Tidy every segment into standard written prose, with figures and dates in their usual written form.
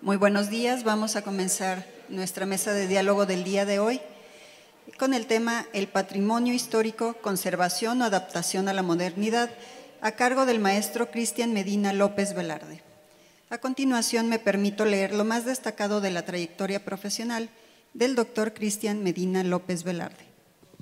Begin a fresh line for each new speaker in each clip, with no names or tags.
Muy buenos días, vamos a comenzar nuestra mesa de diálogo del día de hoy con el tema El patrimonio histórico, conservación o adaptación a la modernidad, a cargo del maestro Cristian Medina López Velarde. A continuación me permito leer lo más destacado de la trayectoria profesional del doctor Cristian Medina López Velarde.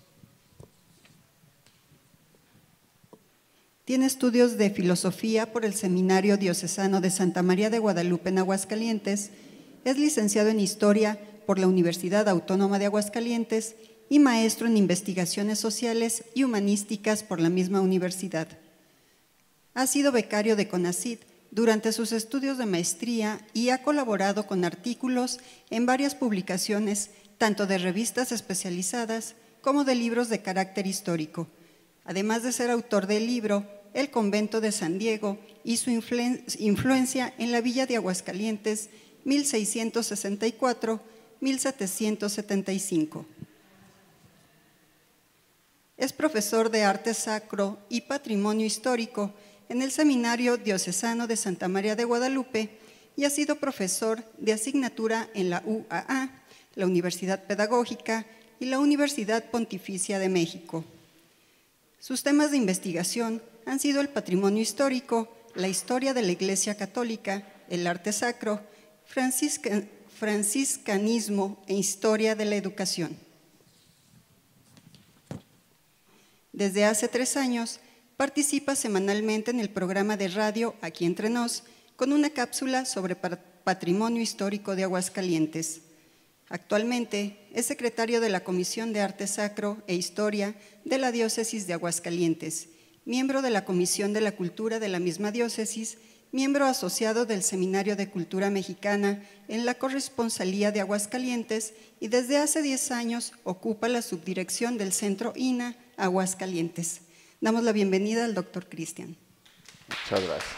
Tiene estudios de filosofía por el Seminario Diocesano de Santa María de Guadalupe en Aguascalientes, es licenciado en Historia por la Universidad Autónoma de Aguascalientes y maestro en Investigaciones Sociales y Humanísticas por la misma universidad. Ha sido becario de CONACYT durante sus estudios de maestría y ha colaborado con artículos en varias publicaciones, tanto de revistas especializadas como de libros de carácter histórico, además de ser autor del libro El Convento de San Diego y su influencia en la Villa de Aguascalientes 1664-1775. Es profesor de Arte Sacro y Patrimonio Histórico en el Seminario Diocesano de Santa María de Guadalupe y ha sido profesor de asignatura en la UAA, la Universidad Pedagógica y la Universidad Pontificia de México. Sus temas de investigación han sido el patrimonio histórico, la historia de la Iglesia Católica, el arte sacro, franciscanismo e historia de la educación. Desde hace 3 años, participa semanalmente en el programa de radio Aquí Entre Nos, con una cápsula sobre patrimonio histórico de Aguascalientes. Actualmente es secretario de la Comisión de Arte Sacro e Historia de la Diócesis de Aguascalientes, miembro de la Comisión de la Cultura de la misma diócesis, miembro asociado del Seminario de Cultura Mexicana en la Corresponsalía de Aguascalientes y desde hace 10 años ocupa la subdirección del Centro INA Aguascalientes. Damos la bienvenida al doctor Cristian.
Muchas gracias.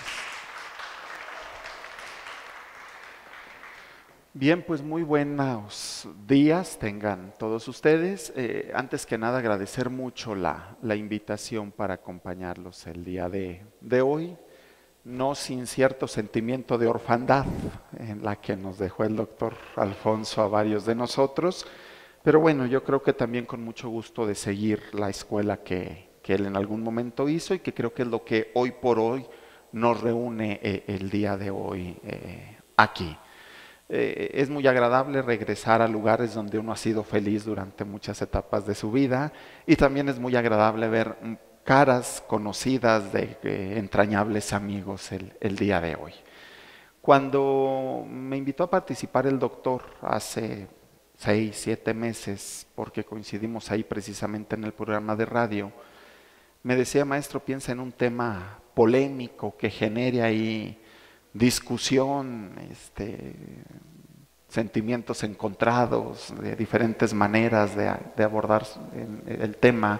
Bien, pues muy buenos días tengan todos ustedes. Antes que nada agradecer mucho la invitación para acompañarlos el día de hoy, no sin cierto sentimiento de orfandad en la que nos dejó el doctor Alfonso a varios de nosotros, pero bueno, yo creo que también con mucho gusto de seguir la escuela que él en algún momento hizo y que creo que es lo que hoy por hoy nos reúne el día de hoy aquí. Es muy agradable regresar a lugares donde uno ha sido feliz durante muchas etapas de su vida y también es muy agradable ver caras conocidas de entrañables amigos el día de hoy. Cuando me invitó a participar el doctor hace 6, 7 meses, porque coincidimos ahí precisamente en el programa de radio, me decía: maestro, piensa en un tema polémico que genere ahí discusión, sentimientos encontrados, de diferentes maneras de abordar el tema.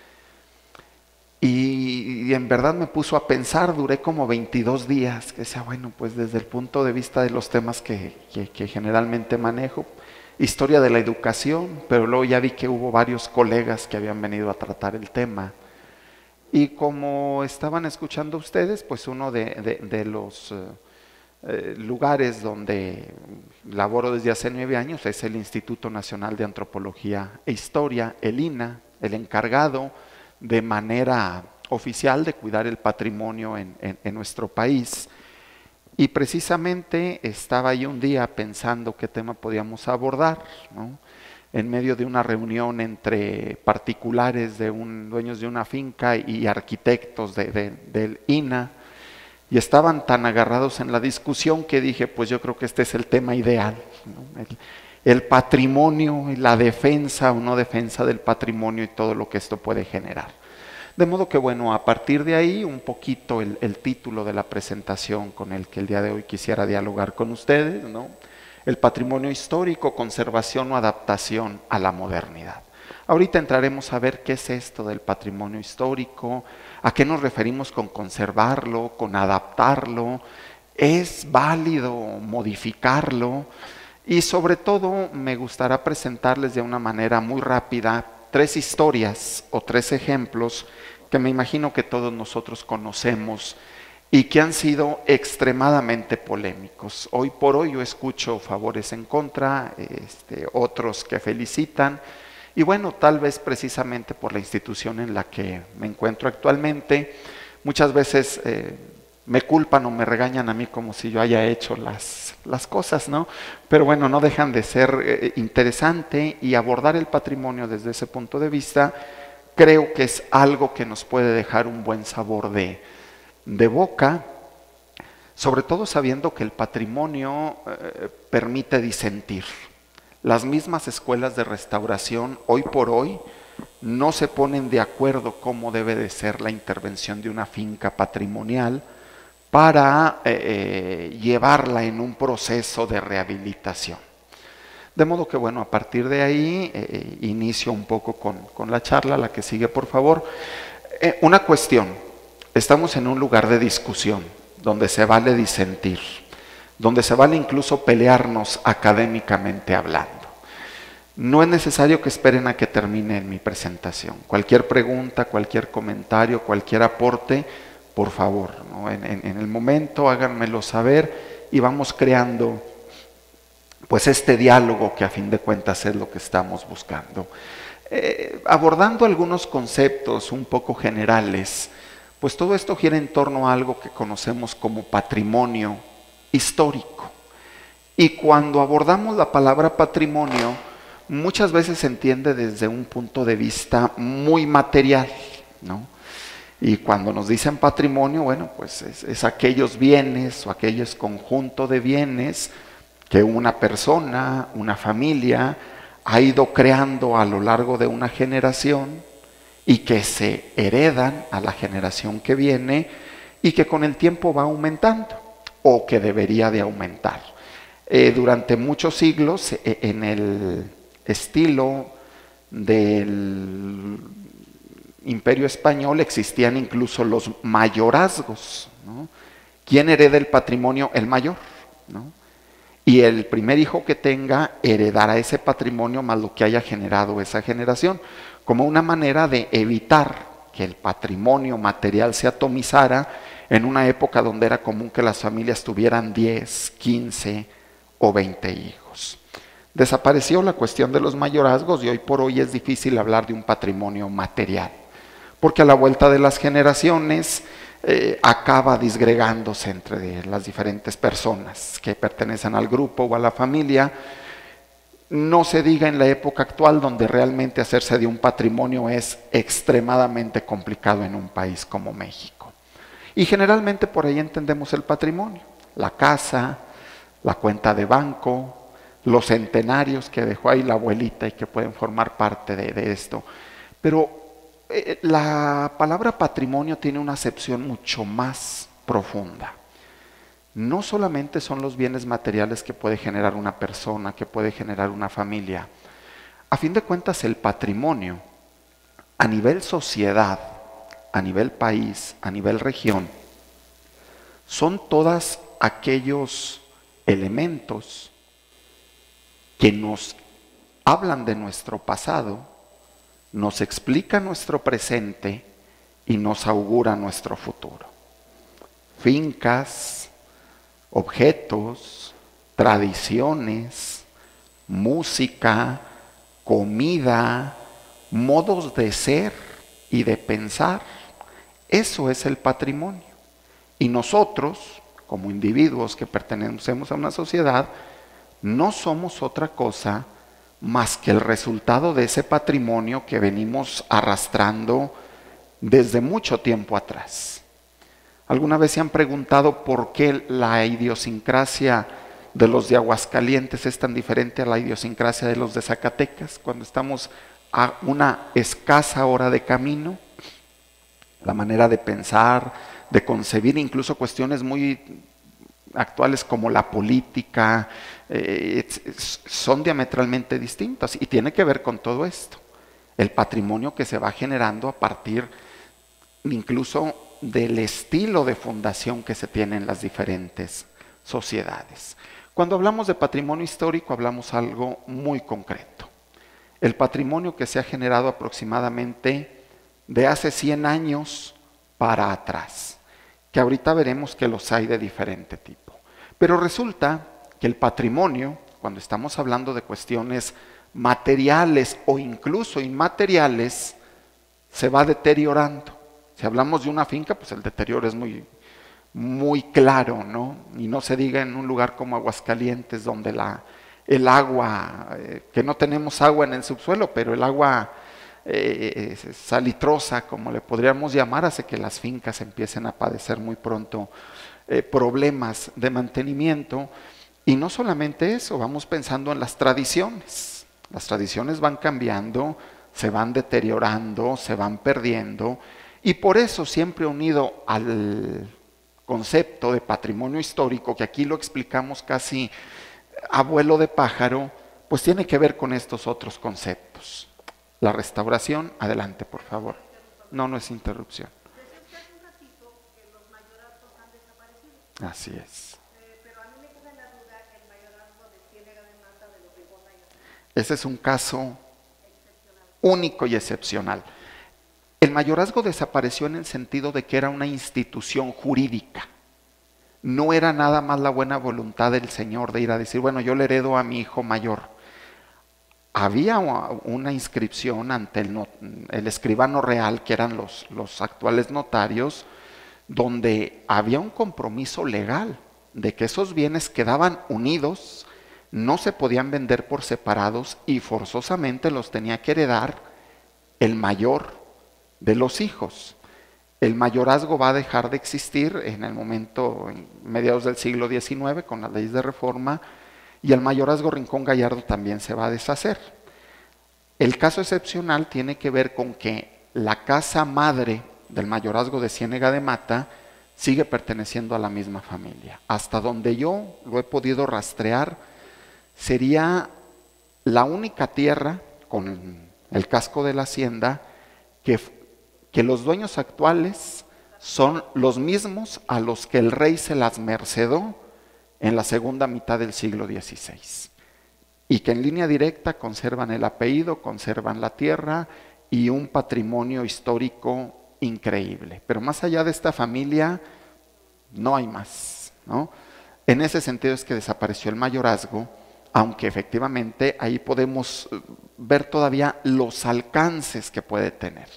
Y en verdad me puso a pensar, duré como 22 días, que decía, bueno, pues desde el punto de vista de los temas que generalmente manejo, historia de la educación, pero luego ya vi que hubo varios colegas que habían venido a tratar el tema. Y como estaban escuchando ustedes, pues uno de los lugares donde laboro desde hace 9 años es el Instituto Nacional de Antropología e Historia, el INA, el encargado de manera oficial de cuidar el patrimonio en nuestro país. Y precisamente estaba ahí un día pensando qué tema podíamos abordar, ¿no? En medio de una reunión entre particulares dueños de una finca y arquitectos del INA, y estaban tan agarrados en la discusión que dije, pues yo creo que este es el tema ideal, ¿no? El patrimonio y la defensa o no defensa del patrimonio y todo lo que esto puede generar. De modo que bueno, a partir de ahí un poquito el título de la presentación con el que el día de hoy quisiera dialogar con ustedes, ¿no? El patrimonio histórico, conservación o adaptación a la modernidad. Ahorita entraremos a ver qué es esto del patrimonio histórico, a qué nos referimos con conservarlo, con adaptarlo, es válido modificarlo y sobre todo me gustará presentarles de una manera muy rápida 3 historias o 3 ejemplos que me imagino que todos nosotros conocemos y que han sido extremadamente polémicos. Hoy por hoy yo escucho favores en contra, otros que felicitan, y bueno, tal vez precisamente por la institución en la que me encuentro actualmente, muchas veces me culpan o me regañan a mí como si yo haya hecho las cosas, ¿no? Pero bueno, no dejan de ser interesante, y abordar el patrimonio desde ese punto de vista creo que es algo que nos puede dejar un buen sabor de boca, sobre todo sabiendo que el patrimonio permite disentir. Las mismas escuelas de restauración hoy por hoy no se ponen de acuerdo cómo debe de ser la intervención de una finca patrimonial para llevarla en un proceso de rehabilitación. De modo que bueno, a partir de ahí inicio un poco con la charla, la que sigue por favor. Una cuestión, estamos en un lugar de discusión, donde se vale disentir, donde se vale incluso pelearnos académicamente hablando. No es necesario que esperen a que termine mi presentación. Cualquier pregunta, cualquier comentario, cualquier aporte, por favor, ¿no? En el momento háganmelo saber y vamos creando pues este diálogo que a fin de cuentas es lo que estamos buscando. Abordando algunos conceptos un poco generales, pues todo esto gira en torno a algo que conocemos como patrimonio histórico. Y cuando abordamos la palabra patrimonio, muchas veces se entiende desde un punto de vista muy material, ¿no? Y cuando nos dicen patrimonio, bueno, pues es aquellos bienes o aquellos conjuntos de bienes que una persona, una familia ha ido creando a lo largo de una generación y que se heredan a la generación que viene y que con el tiempo va aumentando o que debería de aumentar. Durante muchos siglos, en el estilo del Imperio Español existían incluso los mayorazgos, ¿no? ¿Quién hereda el patrimonio? El mayor, ¿no? Y el primer hijo que tenga heredará ese patrimonio más lo que haya generado esa generación, como una manera de evitar que el patrimonio material se atomizara en una época donde era común que las familias tuvieran 10, 15 o 20 hijos. Desapareció la cuestión de los mayorazgos y hoy por hoy es difícil hablar de un patrimonio material, porque a la vuelta de las generaciones acaba disgregándose entre las diferentes personas que pertenecen al grupo o a la familia. No se diga en la época actual, donde realmente hacerse de un patrimonio es extremadamente complicado en un país como México. Y generalmente por ahí entendemos el patrimonio: la casa, la cuenta de banco, los centenarios que dejó ahí la abuelita y que pueden formar parte de esto. Pero la palabra patrimonio tiene una acepción mucho más profunda. No solamente son los bienes materiales que puede generar una persona, que puede generar una familia. A fin de cuentas, el patrimonio, a nivel sociedad, a nivel país, a nivel región, son todos aquellos elementos que nos hablan de nuestro pasado, nos explica nuestro presente y nos augura nuestro futuro. Fincas, objetos, tradiciones, música, comida, modos de ser y de pensar. Eso es el patrimonio. Y nosotros, como individuos que pertenecemos a una sociedad, no somos otra cosa más que el resultado de ese patrimonio que venimos arrastrando desde mucho tiempo atrás. ¿Alguna vez se han preguntado por qué la idiosincrasia de los de Aguascalientes es tan diferente a la idiosincrasia de los de Zacatecas cuando estamos a una escasa hora de camino? La manera de pensar, de concebir incluso cuestiones muy actuales como la política, son diametralmente distintas y tiene que ver con todo esto. El patrimonio que se va generando a partir incluso del estilo de fundación que se tiene en las diferentes sociedades. Cuando hablamos de patrimonio histórico hablamos algo muy concreto. El patrimonio que se ha generado aproximadamente de hace 100 años para atrás, que ahorita veremos que los hay de diferente tipo. Pero resulta que el patrimonio, cuando estamos hablando de cuestiones materiales o incluso inmateriales, se va deteriorando. Si hablamos de una finca, pues el deterioro es muy claro, ¿no? Y no se diga en un lugar como Aguascalientes, donde el agua, que no tenemos agua en el subsuelo, pero el agua salitrosa, como le podríamos llamar, hace que las fincas empiecen a padecer muy pronto problemas de mantenimiento. Y no solamente eso, vamos pensando en las tradiciones. Las tradiciones van cambiando, se van deteriorando, se van perdiendo, y por eso siempre unido al concepto de patrimonio histórico, que aquí lo explicamos casi a vuelo de pájaro, pues tiene que ver con estos otros conceptos. La restauración, adelante por favor. No es interrupción. Así es. Ese es un caso único y excepcional. El mayorazgo desapareció en el sentido de que era una institución jurídica. No era nada más la buena voluntad del señor de ir a decir, bueno, yo le heredo a mi hijo mayor. Había una inscripción ante el escribano real, que eran los actuales notarios, donde había un compromiso legal de que esos bienes quedaban unidos, no se podían vender por separados y forzosamente los tenía que heredar el mayor de los hijos. El mayorazgo va a dejar de existir en el momento, en mediados del siglo XIX, con las leyes de reforma, y el mayorazgo Rincón Gallardo también se va a deshacer. El caso excepcional tiene que ver con que la casa madre del mayorazgo de Ciénega de Mata sigue perteneciendo a la misma familia. Hasta donde yo lo he podido rastrear, sería la única tierra con el casco de la hacienda que los dueños actuales son los mismos a los que el rey se las mercedó en la segunda mitad del siglo XVI. Y que en línea directa conservan el apellido, conservan la tierra y un patrimonio histórico increíble. Pero más allá de esta familia, no hay más, ¿no? En ese sentido es que desapareció el mayorazgo, aunque efectivamente ahí podemos ver todavía los alcances que puede tener.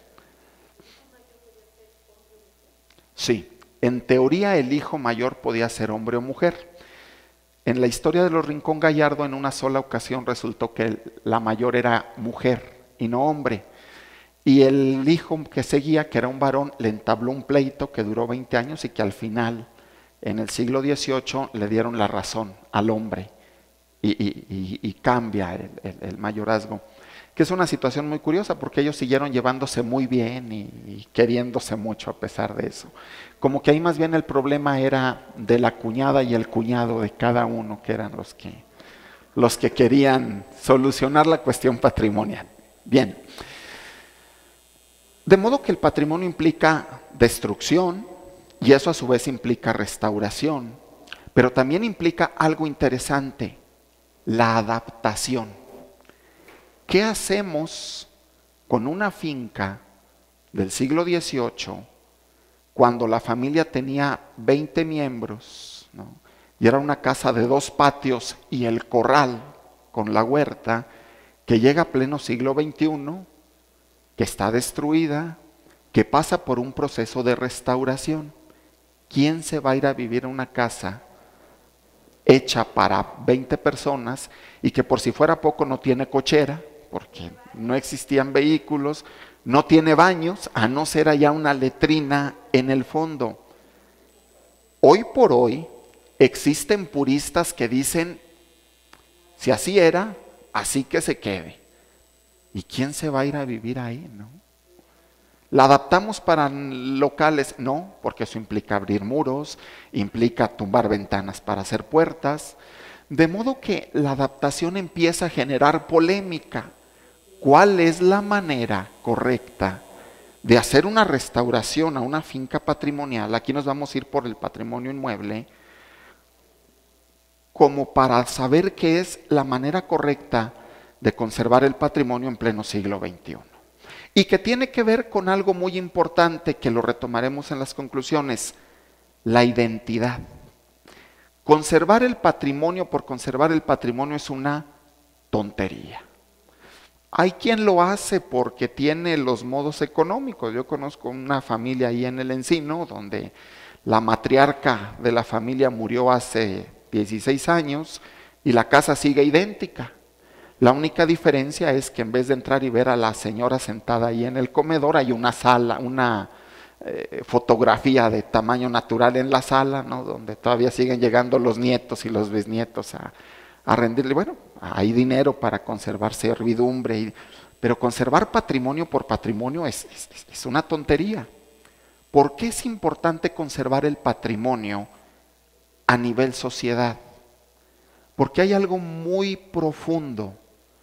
Sí, en teoría el hijo mayor podía ser hombre o mujer. En la historia de los Rincón Gallardo, en una sola ocasión resultó que la mayor era mujer y no hombre. Y el hijo que seguía, que era un varón, le entabló un pleito que duró 20 años y que al final, en el siglo XVIII, le dieron la razón al hombre y cambia el mayorazgo. Que es una situación muy curiosa porque ellos siguieron llevándose muy bien y queriéndose mucho a pesar de eso. Como que ahí más bien el problema era de la cuñada y el cuñado de cada uno, que eran los que querían solucionar la cuestión patrimonial. Bien. De modo que el patrimonio implica destrucción y eso a su vez implica restauración, pero también implica algo interesante, la adaptación. ¿Qué hacemos con una finca del siglo XVIII cuando la familia tenía 20 miembros, ¿no? Y era una casa de 2 patios y el corral con la huerta, que llega a pleno siglo XXI, que está destruida, que pasa por un proceso de restauración? ¿Quién se va a ir a vivir en una casa hecha para 20 personas y que por si fuera poco no tiene cochera, porque no existían vehículos, no tiene baños, a no ser allá una letrina en el fondo? Hoy por hoy existen puristas que dicen, si así era, así que se quede. ¿Y quién se va a ir a vivir ahí, no? ¿La adaptamos para locales? No, porque eso implica abrir muros, implica tumbar ventanas para hacer puertas. De modo que la adaptación empieza a generar polémica. ¿Cuál es la manera correcta de hacer una restauración a una finca patrimonial? Aquí nos vamos a ir por el patrimonio inmueble, como para saber qué es la manera correcta de conservar el patrimonio en pleno siglo XXI. Y que tiene que ver con algo muy importante que lo retomaremos en las conclusiones, la identidad. Conservar el patrimonio por conservar el patrimonio es una tontería. Hay quien lo hace porque tiene los modos económicos. Yo conozco una familia ahí en el Encino donde la matriarca de la familia murió hace 16 años y la casa sigue idéntica. La única diferencia es que en vez de entrar y ver a la señora sentada ahí en el comedor, hay una sala, una fotografía de tamaño natural en la sala, ¿no? Donde todavía siguen llegando los nietos y los bisnietos a rendirle. Bueno, hay dinero para conservar servidumbre, pero conservar patrimonio por patrimonio es una tontería. ¿Por qué es importante conservar el patrimonio a nivel sociedad? Porque hay algo muy profundo.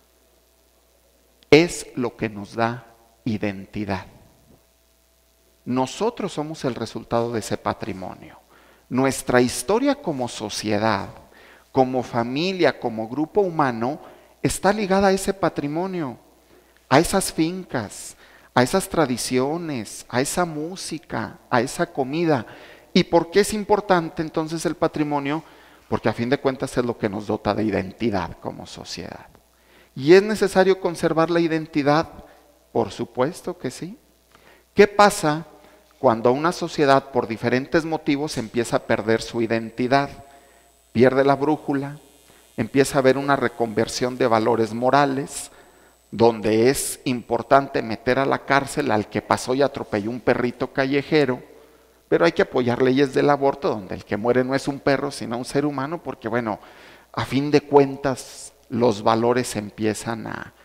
Es lo que nos da identidad. Nosotros somos el resultado de ese patrimonio. Nuestra historia como sociedad, como familia, como grupo humano, está ligada a ese patrimonio, a esas fincas, a esas tradiciones, a esa música, a esa comida. ¿Y por qué es importante entonces el patrimonio? Porque a fin de cuentas es lo que nos dota de identidad como sociedad. ¿Y es necesario conservar la identidad? Por supuesto que sí. ¿Qué pasa cuando una sociedad por diferentes motivos empieza a perder su identidad? Pierde la brújula, empieza a haber una reconversión de valores morales, donde es importante meter a la cárcel al que pasó y atropelló un perrito callejero, pero hay que apoyar leyes del aborto, donde el que muere no es un perro, sino un ser humano, porque bueno, a fin de cuentas los valores empiezan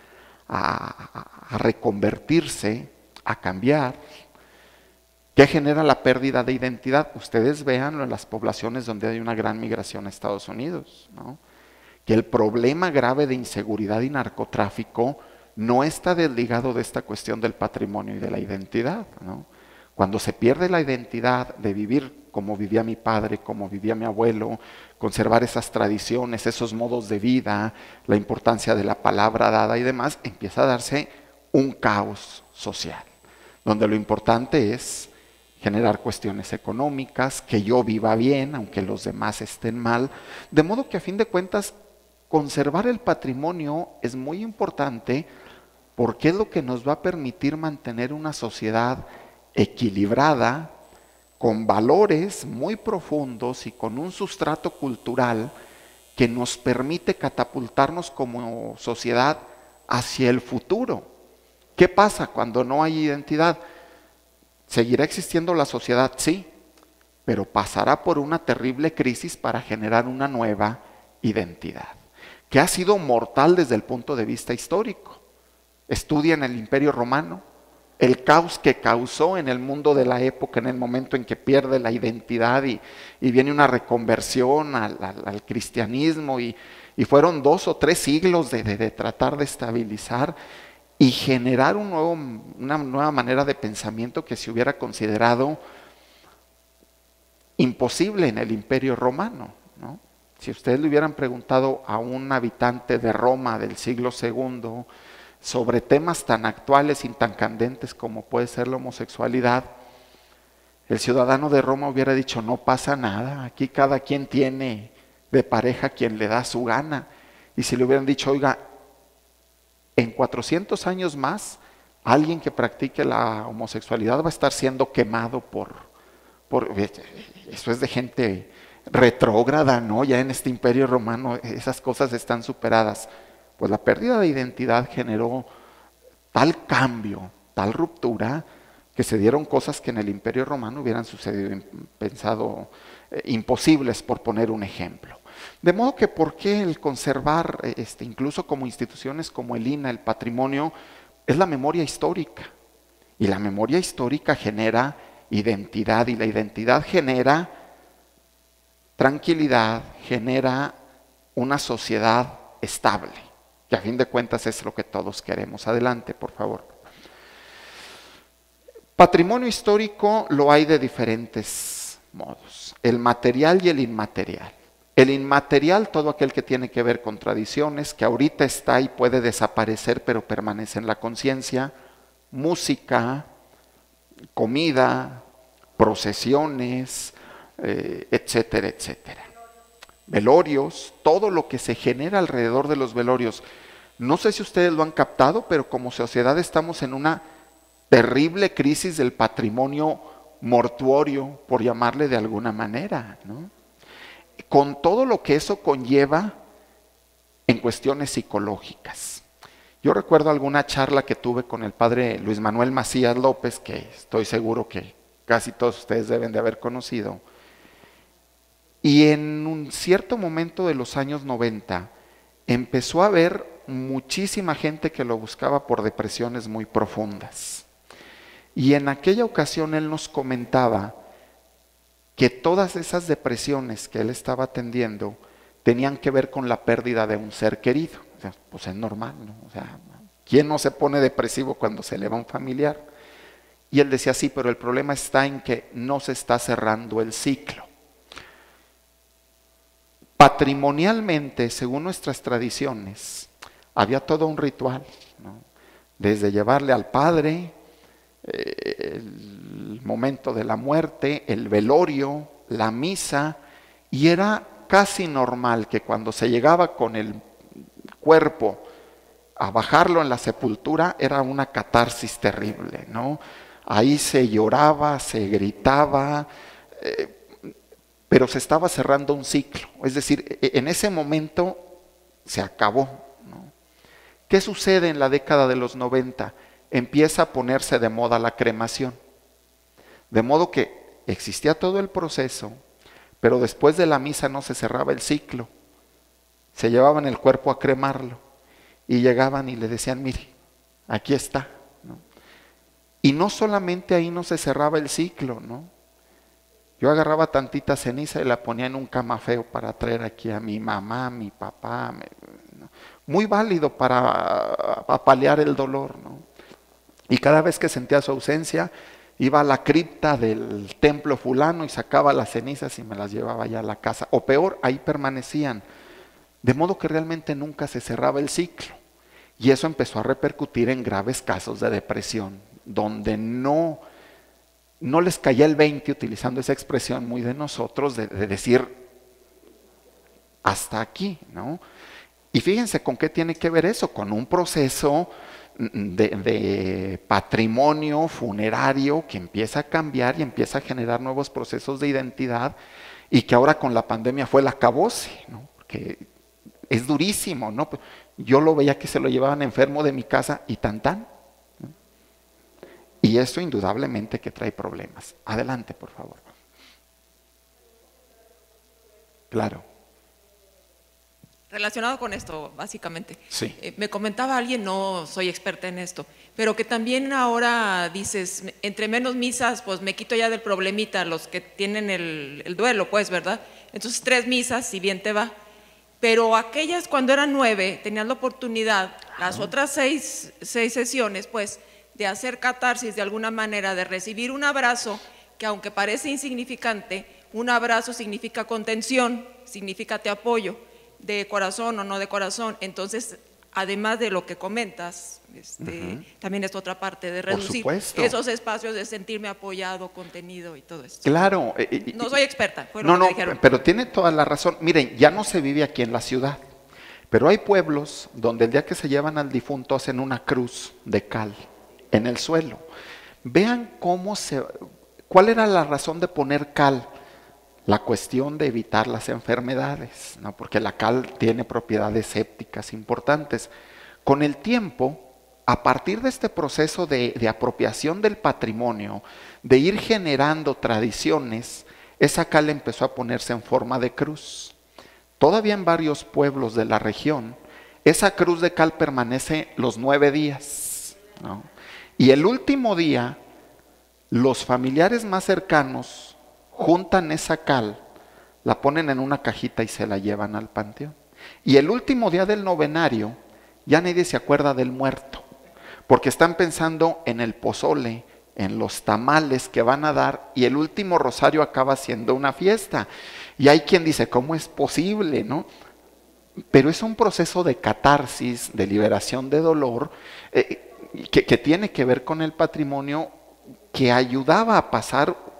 a reconvertirse, a cambiar. ¿Qué genera la pérdida de identidad? Ustedes véanlo en las poblaciones donde hay una gran migración a Estados Unidos, ¿no? Que el problema grave de inseguridad y narcotráfico no está desligado de esta cuestión del patrimonio y de la identidad, ¿no? Cuando se pierde la identidad de vivir como vivía mi padre, como vivía mi abuelo, conservar esas tradiciones, esos modos de vida, la importancia de la palabra dada y demás, empieza a darse un caos social, donde lo importante es generar cuestiones económicas, que yo viva bien, aunque los demás estén mal, de modo que a fin de cuentas conservar el patrimonio es muy importante porque es lo que nos va a permitir mantener una sociedad equilibrada, con valores muy profundos y con un sustrato cultural que nos permite catapultarnos como sociedad hacia el futuro. ¿Qué pasa cuando no hay identidad? ¿Seguirá existiendo la sociedad? Sí, pero pasará por una terrible crisis para generar una nueva identidad, que ha sido mortal desde el punto de vista histórico. Estudien el Imperio Romano, el caos que causó en el mundo de la época, en el momento en que pierde la identidad y viene una reconversión al cristianismo, y fueron 2 o 3 siglos de tratar de estabilizar y generar una nueva manera de pensamiento que se hubiera considerado imposible en el Imperio Romano, ¿no? Si ustedes le hubieran preguntado a un habitante de Roma del siglo II sobre temas tan actuales y tan candentes como puede ser la homosexualidad, el ciudadano de Roma hubiera dicho: no pasa nada, aquí cada quien tiene de pareja quien le da su gana. Y si le hubieran dicho: oiga, en 400 años más, alguien que practique la homosexualidad va a estar siendo quemado por eso es de gente retrógrada, ¿no? Ya en este Imperio Romano esas cosas están superadas. Pues la pérdida de identidad generó tal cambio, tal ruptura, que se dieron cosas que en el Imperio Romano hubieran sucedido, pensado imposibles, por poner un ejemplo. De modo que, ¿por qué el conservar, incluso como instituciones como el INAH, el patrimonio? Es la memoria histórica. Y la memoria histórica genera identidad, y la identidad genera tranquilidad, genera una sociedad estable, que a fin de cuentas es lo que todos queremos. Adelante, por favor. Patrimonio histórico lo hay de diferentes modos: el material y el inmaterial. El inmaterial, todo aquel que tiene que ver con tradiciones, que ahorita está y puede desaparecer, pero permanece en la conciencia: música, comida, procesiones, etcétera, etcétera. Velorios, todo lo que se genera alrededor de los velorios. No sé si ustedes lo han captado, pero como sociedad estamos en una terrible crisis del patrimonio mortuorio, por llamarle de alguna manera, ¿no? Con todo lo que eso conlleva en cuestiones psicológicas. Yo recuerdo alguna charla que tuve con el padre Luis Manuel Macías López, que estoy seguro que casi todos ustedes deben de haber conocido. Y en un cierto momento de los años 90 empezó a haber muchísima gente que lo buscaba por depresiones muy profundas. Y en aquella ocasión él nos comentaba que todas esas depresiones que él estaba atendiendo tenían que ver con la pérdida de un ser querido. O sea, pues es normal, ¿no? O sea, ¿quién no se pone depresivo cuando se le va un familiar? Y él decía, sí, pero el problema está en que no se está cerrando el ciclo. Patrimonialmente, según nuestras tradiciones, había todo un ritual, ¿no? Desde llevarle al padre, el momento de la muerte, el velorio, la misa, y era casi normal que cuando se llegaba con el cuerpo a bajarlo en la sepultura, era una catarsis terrible, ¿no? Ahí se lloraba, se gritaba, pero se estaba cerrando un ciclo, es decir, en ese momento se acabó, ¿no? ¿Qué sucede en la década de los 90? Empieza a ponerse de moda la cremación, de modo que existía todo el proceso, pero después de la misa no se cerraba el ciclo, se llevaban el cuerpo a cremarlo y llegaban y le decían, mire, aquí está, ¿no? Y no solamente ahí no se cerraba el ciclo, ¿no? Yo agarraba tantita ceniza y la ponía en un camafeo para traer aquí a mi mamá, a mi papá, ¿no? Muy válido para paliar el dolor, ¿no? Y cada vez que sentía su ausencia, iba a la cripta del templo fulano y sacaba las cenizas y me las llevaba ya a la casa. O peor, ahí permanecían. De modo que realmente nunca se cerraba el ciclo. Y eso empezó a repercutir en graves casos de depresión, donde no les caía el 20, utilizando esa expresión muy de nosotros, de decir, hasta aquí, ¿no? Y fíjense con qué tiene que ver eso, con un proceso de patrimonio funerario que empieza a cambiar y empieza a generar nuevos procesos de identidad, y que ahora con la pandemia fue el acabose, ¿no? Porque es durísimo, ¿no? Yo lo veía que se lo llevaban enfermo de mi casa y tan, ¿no? Y eso indudablemente que trae problemas. Adelante, por favor. Claro.
Relacionado con esto, básicamente.
Sí.
Me comentaba alguien, no soy experta en esto, pero que también ahora dices, entre menos misas, pues me quito ya del problemita, los que tienen el duelo, pues, ¿verdad? Entonces 3 misas, si bien te va. Pero aquellas cuando eran 9, tenían la oportunidad, las otras 6 sesiones, pues, de hacer catarsis de alguna manera, de recibir un abrazo, que aunque parece insignificante, un abrazo significa contención, significa te apoyo, de corazón o no de corazón. Entonces, además de lo que comentas, también es otra parte de reducir esos espacios de sentirme apoyado, contenido y todo esto.
Claro.
No soy experta.
No, pero tiene toda la razón. Miren, ya no se vive aquí en la ciudad, pero hay pueblos donde el día que se llevan al difunto hacen una cruz de cal en el suelo. Vean cuál era la razón de poner cal. La cuestión de evitar las enfermedades, ¿no? Porque la cal tiene propiedades sépticas importantes. Con el tiempo, a partir de este proceso de apropiación del patrimonio, de ir generando tradiciones, esa cal empezó a ponerse en forma de cruz. Todavía en varios pueblos de la región, esa cruz de cal permanece los 9 días, ¿no? Y el último día, los familiares más cercanos juntan esa cal, la ponen en una cajita y se la llevan al panteón. Y el último día del novenario, ya nadie se acuerda del muerto, porque están pensando en el pozole, en los tamales que van a dar, y el último rosario acaba siendo una fiesta. Y hay quien dice, ¿cómo es posible, no? Pero es un proceso de catarsis, de liberación de dolor, que tiene que ver con el patrimonio, que ayudaba a pasar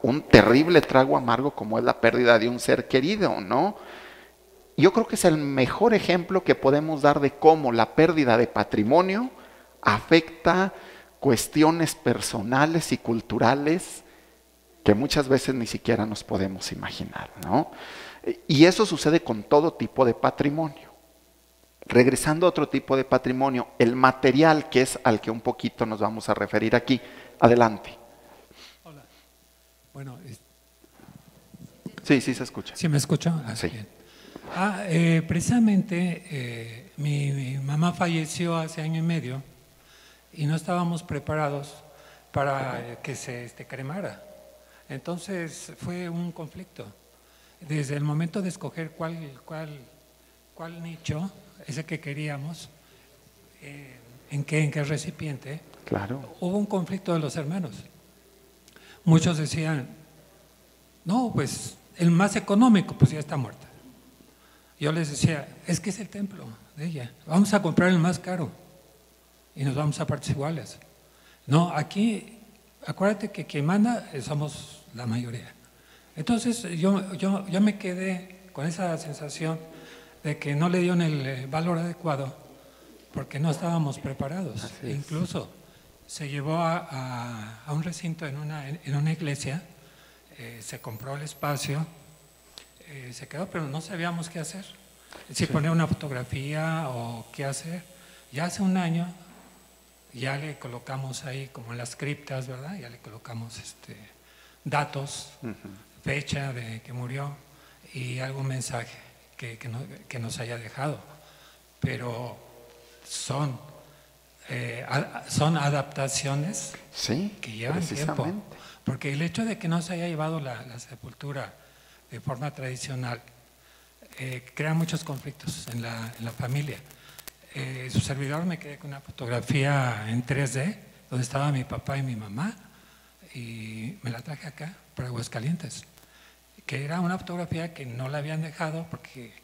un terrible trago amargo como es la pérdida de un ser querido, ¿no? Yo creo que es el mejor ejemplo que podemos dar de cómo la pérdida de patrimonio afecta cuestiones personales y culturales que muchas veces ni siquiera nos podemos imaginar, ¿no? Y eso sucede con todo tipo de patrimonio. Regresando a otro tipo de patrimonio, el material, que es al que un poquito nos vamos a referir aquí. Adelante.
Hola. Bueno,
sí, sí se escucha.
¿Sí me escucha?
Sí.
Bien. Precisamente mi mamá falleció hace año y medio y no estábamos preparados para que se cremara. Entonces fue un conflicto. Desde el momento de escoger cuál nicho, ese que queríamos, en qué recipiente,
Claro.
hubo un conflicto de los hermanos. Muchos decían, no, pues el más económico, pues ya está muerta. Yo les decía, es que es el templo de ella, vamos a comprar el más caro y nos vamos a partes iguales. No, aquí, acuérdate que quien manda somos la mayoría. Entonces yo me quedé con esa sensación de que no le dieron el valor adecuado porque no estábamos preparados. Incluso se llevó a un recinto en una iglesia, se compró el espacio, se quedó, pero no sabíamos qué hacer. Si poner una fotografía o qué hacer. Ya hace un año ya le colocamos ahí como en las criptas, ¿verdad? Ya le colocamos datos, fecha de que murió y algún mensaje que nos haya dejado. Pero son adaptaciones que llevan tiempo. Porque el hecho de que no se haya llevado la sepultura de forma tradicional crea muchos conflictos en la familia. Su servidor me quedé con una fotografía en 3D donde estaba mi papá y mi mamá y me la traje acá para Aguascalientes, que era una fotografía que no la habían dejado porque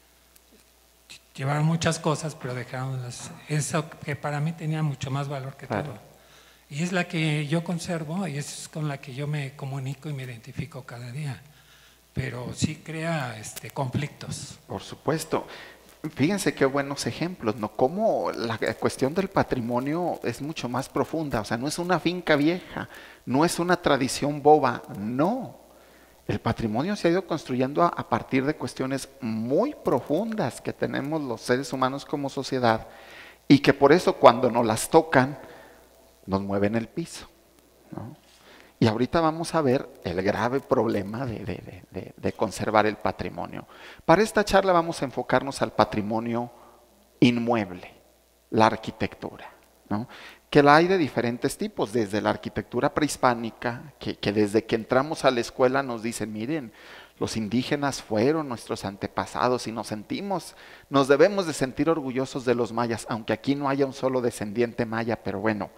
llevaron muchas cosas, pero dejaron eso que para mí tenía mucho más valor que todo. Y es la que yo conservo y es con la que yo me comunico y me identifico cada día. Pero sí crea conflictos.
Por supuesto. Fíjense qué buenos ejemplos, ¿no? Cómo la cuestión del patrimonio es mucho más profunda. O sea, no es una finca vieja, no es una tradición boba, no. El patrimonio se ha ido construyendo a partir de cuestiones muy profundas que tenemos los seres humanos como sociedad y que por eso cuando nos las tocan nos mueven el piso, ¿no? Y ahorita vamos a ver el grave problema de conservar el patrimonio. Para esta charla vamos a enfocarnos al patrimonio inmueble, la arquitectura, ¿no? Que la hay de diferentes tipos, desde la arquitectura prehispánica, que desde que entramos a la escuela nos dicen, miren, los indígenas fueron nuestros antepasados y nos debemos de sentir orgullosos de los mayas, aunque aquí no haya un solo descendiente maya, pero bueno,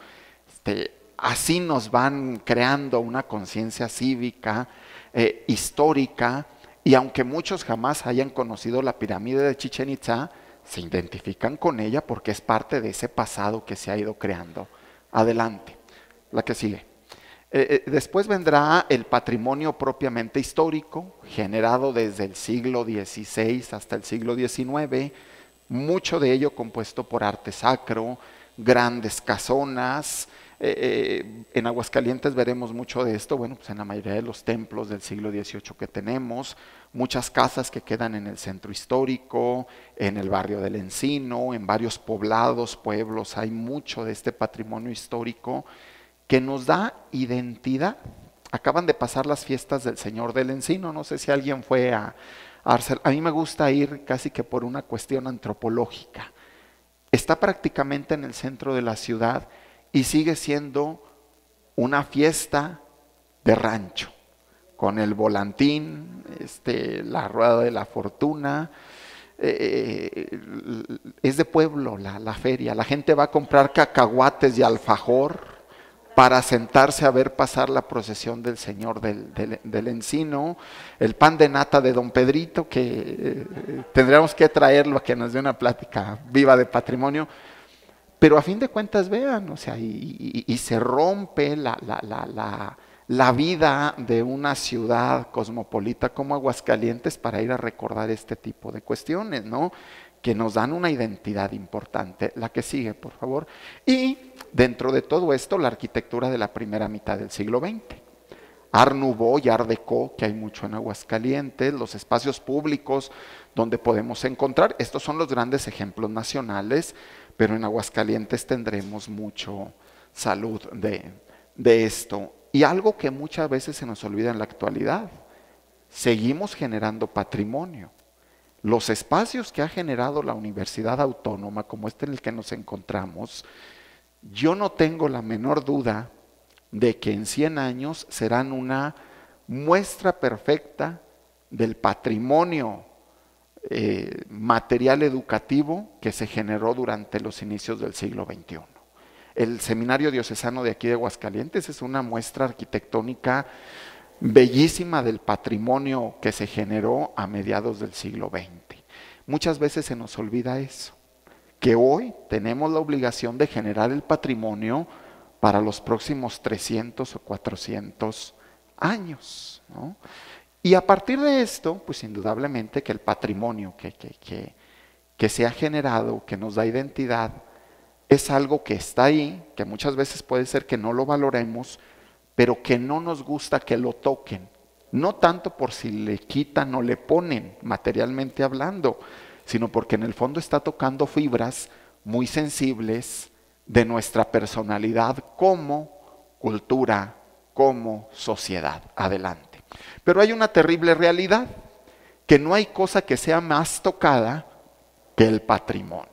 así nos van creando una conciencia cívica, histórica, y aunque muchos jamás hayan conocido la pirámide de Chichén Itzá, se identifican con ella porque es parte de ese pasado que se ha ido creando. Adelante, la que sigue. Después vendrá el patrimonio propiamente histórico, generado desde el siglo XVI hasta el siglo XIX, mucho de ello compuesto por arte sacro, grandes casonas. En Aguascalientes veremos mucho de esto, bueno, pues en la mayoría de los templos del siglo XVIII que tenemos, muchas casas que quedan en el centro histórico, en el barrio del Encino, en varios poblados, pueblos, hay mucho de este patrimonio histórico que nos da identidad. Acaban de pasar las fiestas del Señor del Encino, no sé si alguien fue a mí me gusta ir casi que por una cuestión antropológica. Está prácticamente en el centro de la ciudad y sigue siendo una fiesta de rancho, con el volantín, la rueda de la fortuna, es de pueblo la feria, la gente va a comprar cacahuates y alfajor para sentarse a ver pasar la procesión del Señor del Encino, el pan de nata de Don Pedrito, que tendríamos que traerlo a que nos dé una plática viva de patrimonio. Pero a fin de cuentas vean, o sea, y se rompe la la vida de una ciudad cosmopolita como Aguascalientes para ir a recordar este tipo de cuestiones, ¿no? Que nos dan una identidad importante. La que sigue, por favor. Y dentro de todo esto, la arquitectura de la primera mitad del siglo XX. Art Nouveau y Art Deco, que hay mucho en Aguascalientes, los espacios públicos donde podemos encontrar, estos son los grandes ejemplos nacionales, pero en Aguascalientes tendremos mucho salud de esto. Y algo que muchas veces se nos olvida en la actualidad, seguimos generando patrimonio. Los espacios que ha generado la Universidad Autónoma, como este en el que nos encontramos, yo no tengo la menor duda de que en 100 años serán una muestra perfecta del patrimonio material educativo que se generó durante los inicios del siglo XXI. El Seminario Diocesano de aquí de Aguascalientes es una muestra arquitectónica bellísima del patrimonio que se generó a mediados del siglo XX. Muchas veces se nos olvida eso, que hoy tenemos la obligación de generar el patrimonio para los próximos 300 o 400 años, ¿no? Y a partir de esto, pues indudablemente que el patrimonio que se ha generado, que nos da identidad, es algo que está ahí, que muchas veces puede ser que no lo valoremos, pero que no nos gusta que lo toquen. No tanto por si le quitan o le ponen, materialmente hablando, sino porque en el fondo está tocando fibras muy sensibles de nuestra personalidad como cultura, como sociedad. Adelante. Pero hay una terrible realidad, que no hay cosa que sea más tocada que el patrimonio.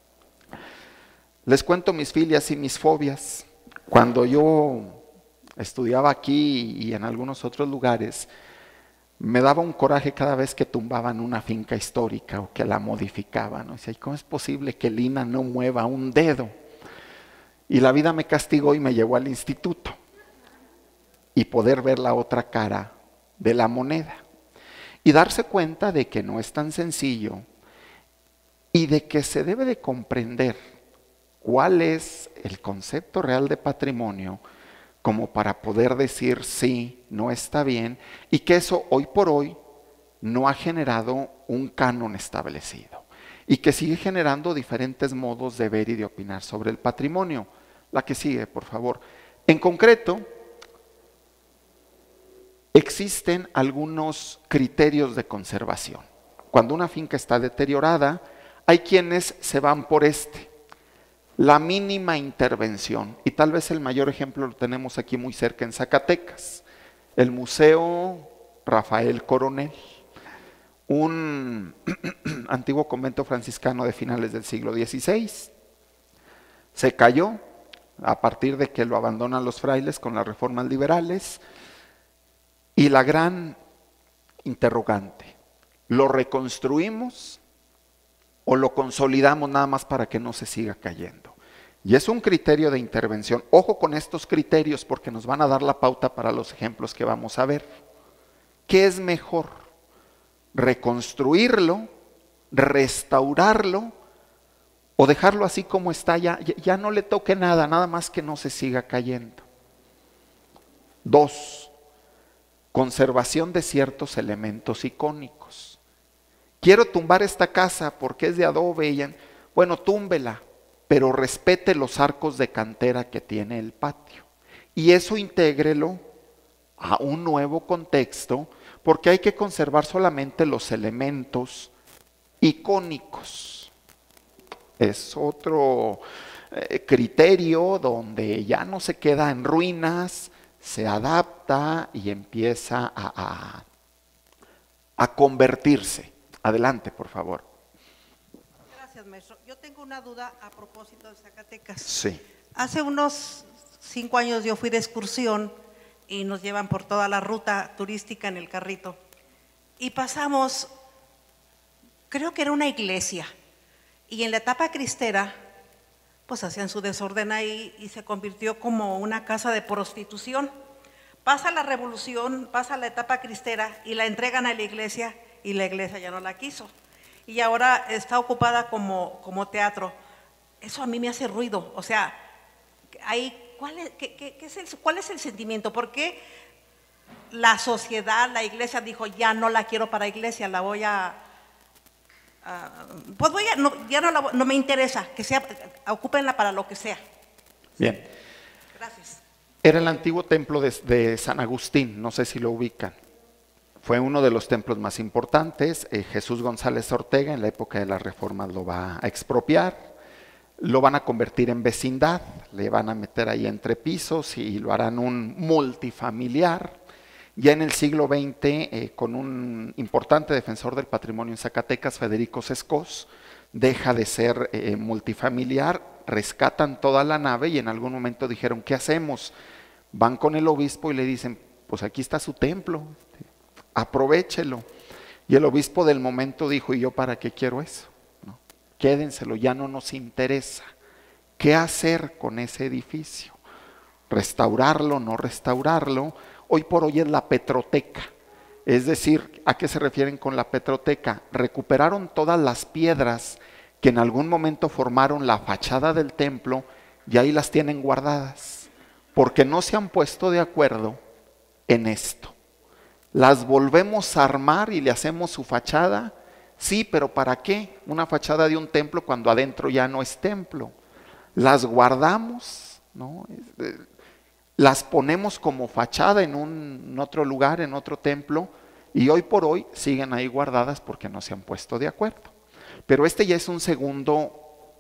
Les cuento mis filias y mis fobias. Cuando yo estudiaba aquí y en algunos otros lugares, me daba un coraje cada vez que tumbaban una finca histórica o que la modificaban. O sea, ¿cómo es posible que el INAH no mueva un dedo? Y la vida me castigó y me llevó al instituto y poder ver la otra cara de la moneda y darse cuenta de que no es tan sencillo y de que se debe de comprender cuál es el concepto real de patrimonio como para poder decir sí, no está bien, y que eso hoy por hoy no ha generado un canon establecido y que sigue generando diferentes modos de ver y de opinar sobre el patrimonio. La que sigue, por favor. En concreto, existen algunos criterios de conservación. Cuando una finca está deteriorada, hay quienes se van por la mínima intervención, y tal vez el mayor ejemplo lo tenemos aquí muy cerca en Zacatecas, el Museo Rafael Coronel, un antiguo convento franciscano de finales del siglo XVI. Se cayó a partir de que lo abandonan los frailes con las reformas liberales, y la gran interrogante, ¿lo reconstruimos o lo consolidamos nada más para que no se siga cayendo? Y es un criterio de intervención. Ojo con estos criterios porque nos van a dar la pauta para los ejemplos que vamos a ver. ¿Qué es mejor? ¿Reconstruirlo, restaurarlo o dejarlo así como está? Ya no le toque nada, nada más que no se siga cayendo. 2. Conservación de ciertos elementos icónicos. Quiero tumbar esta casa porque es de adobe. Bueno, túmbela, pero respete los arcos de cantera que tiene el patio. Y eso intégrelo a un nuevo contexto, porque hay que conservar solamente los elementos icónicos. Es otro criterio donde ya no se queda en ruinas, se adapta y empieza a convertirse. Adelante, por favor.
Gracias, maestro. Yo tengo una duda a propósito de Zacatecas.
Sí.
Hace unos 5 años yo fui de excursión y nos llevan por toda la ruta turística en el carrito. Y pasamos, creo que era una iglesia, y en la etapa cristera, pues hacían su desorden ahí y se convirtió como una casa de prostitución. Pasa la revolución, pasa la etapa cristera y la entregan a la iglesia y la iglesia ya no la quiso. Y ahora está ocupada como teatro. Eso a mí me hace ruido. O sea, ¿cuál es el sentimiento? ¿Por qué la sociedad, la iglesia dijo, ya no la quiero para iglesia, la voy a... pues ya no me interesa, que sea, ocúpenla para lo que sea.
Bien.
Gracias.
Era el antiguo templo de San Agustín, no sé si lo ubican. Fue uno de los templos más importantes. Jesús González Ortega en la época de las reformas lo va a expropiar, lo van a convertir en vecindad, le van a meter ahí entre pisos y lo harán un multifamiliar. Ya en el siglo XX, con un importante defensor del patrimonio en Zacatecas, Federico Sescós, deja de ser multifamiliar, rescatan toda la nave y en algún momento dijeron, ¿qué hacemos? Van con el obispo y le dicen, pues aquí está su templo, aprovéchelo. Y el obispo del momento dijo, ¿y yo para qué quiero eso? ¿No? Quédenselo, ya no nos interesa. ¿Qué hacer con ese edificio? ¿Restaurarlo, no restaurarlo? Hoy por hoy es la Petroteca. Es decir, ¿a qué se refieren con la Petroteca? Recuperaron todas las piedras que en algún momento formaron la fachada del templo y ahí las tienen guardadas, porque no se han puesto de acuerdo en esto. ¿Las volvemos a armar y le hacemos su fachada? Sí, pero ¿para qué? Una fachada de un templo cuando adentro ya no es templo. Las guardamos, ¿no? Las ponemos como fachada en otro lugar, en otro templo, y hoy por hoy siguen ahí guardadas porque no se han puesto de acuerdo. Pero este ya es un segundo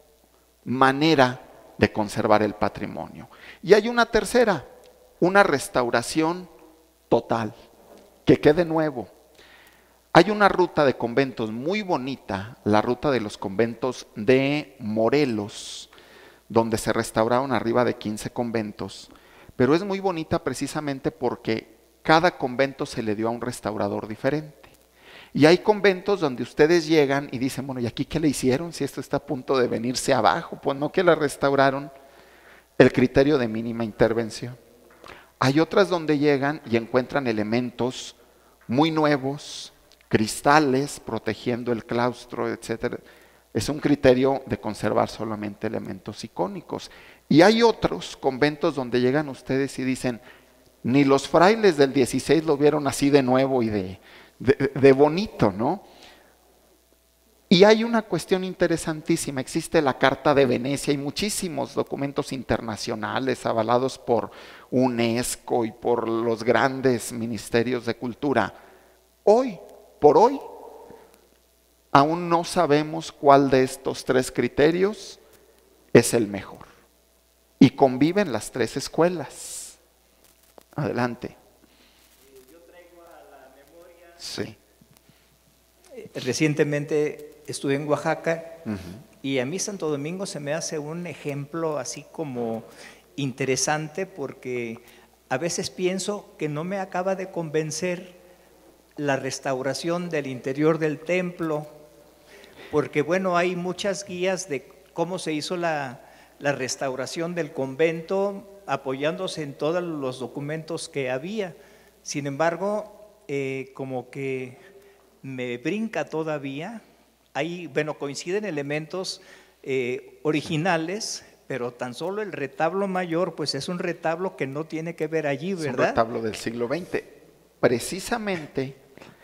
manera de conservar el patrimonio. Y hay una tercera, una restauración total, que quede nuevo. Hay una ruta de conventos muy bonita, la ruta de los conventos de Morelos, donde se restauraron arriba de 15 conventos, pero es muy bonita precisamente porque cada convento se le dio a un restaurador diferente. Y hay conventos donde ustedes llegan y dicen, bueno, ¿y aquí qué le hicieron? Si esto está a punto de venirse abajo, pues no, que la restauraron. El criterio de mínima intervención. Hay otras donde llegan y encuentran elementos muy nuevos, cristales protegiendo el claustro, etcétera. Es un criterio de conservar solamente elementos icónicos. Y hay otros conventos donde llegan ustedes y dicen, ni los frailes del 16 lo vieron así de nuevo y de bonito, ¿no? Y hay una cuestión interesantísima, existe la Carta de Venecia y muchísimos documentos internacionales avalados por UNESCO y por los grandes ministerios de cultura. Hoy, por hoy, aún no sabemos cuál de estos tres criterios es el mejor. Y conviven las tres escuelas. Adelante.
Yo traigo a la memoria.
Sí.
Recientemente estuve en Oaxaca y a mí Santo Domingo se me hace un ejemplo así como interesante porque a veces pienso que no me acaba de convencer la restauración del interior del templo, porque bueno, hay muchas guías de cómo se hizo la restauración del convento apoyándose en todos los documentos que había. Sin embargo, como que me brinca todavía. Ahí, bueno, coinciden elementos originales, pero tan solo el retablo mayor, pues es un retablo que no tiene que ver allí, ¿verdad?
Es un retablo del siglo XX. Precisamente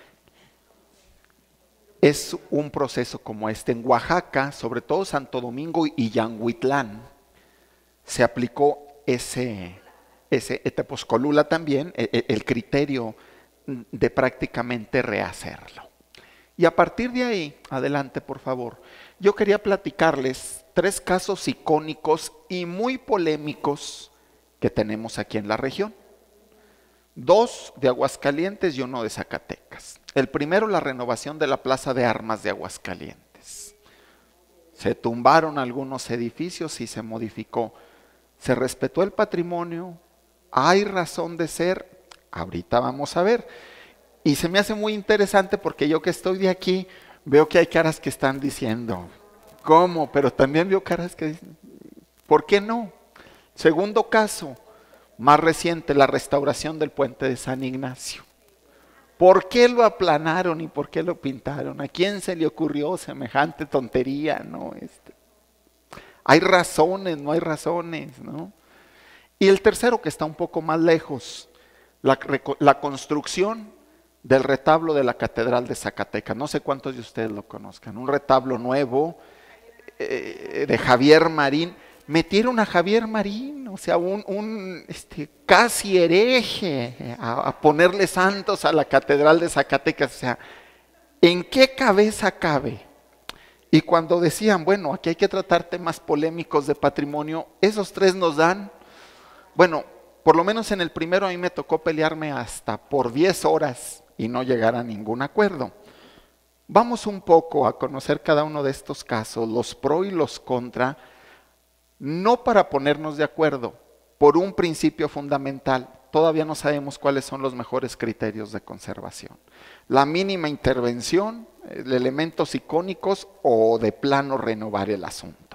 es un proceso como este. En Oaxaca, sobre todo Santo Domingo y Yanguitlán, se aplicó Tepozcolula también, el criterio de prácticamente rehacerlo. Y a partir de ahí, adelante por favor, yo quería platicarles 3 casos icónicos y muy polémicos que tenemos aquí en la región. 2 de Aguascalientes y 1 de Zacatecas. El primero, la renovación de la Plaza de Armas de Aguascalientes. Se tumbaron algunos edificios y se modificó. Se respetó el patrimonio, hay razón de ser, ahorita vamos a ver. Y se me hace muy interesante porque yo que estoy de aquí, veo que hay caras que están diciendo, ¿cómo? Pero también veo caras que dicen, ¿por qué no? Segundo caso, más reciente, la restauración del puente de San Ignacio. ¿Por qué lo aplanaron y por qué lo pintaron? ¿A quién se le ocurrió semejante tontería? ¿No? Hay razones, no hay razones, ¿no? Y el tercero, que está un poco más lejos, la construcción del retablo de la Catedral de Zacatecas. No sé cuántos de ustedes lo conozcan. Un retablo nuevo de Javier Marín. Metieron a Javier Marín, o sea, casi hereje, a ponerle santos a la Catedral de Zacatecas. O sea, ¿en qué cabeza cabe? Y cuando decían, bueno, aquí hay que tratar temas polémicos de patrimonio, esos tres nos dan, bueno, por lo menos en el primero a mí me tocó pelearme hasta por 10 horas y no llegar a ningún acuerdo. Vamos un poco a conocer cada uno de estos casos, los pro y los contra, no para ponernos de acuerdo, por un principio fundamental. Todavía no sabemos cuáles son los mejores criterios de conservación. La mínima intervención, de elementos icónicos o de plano renovar el asunto.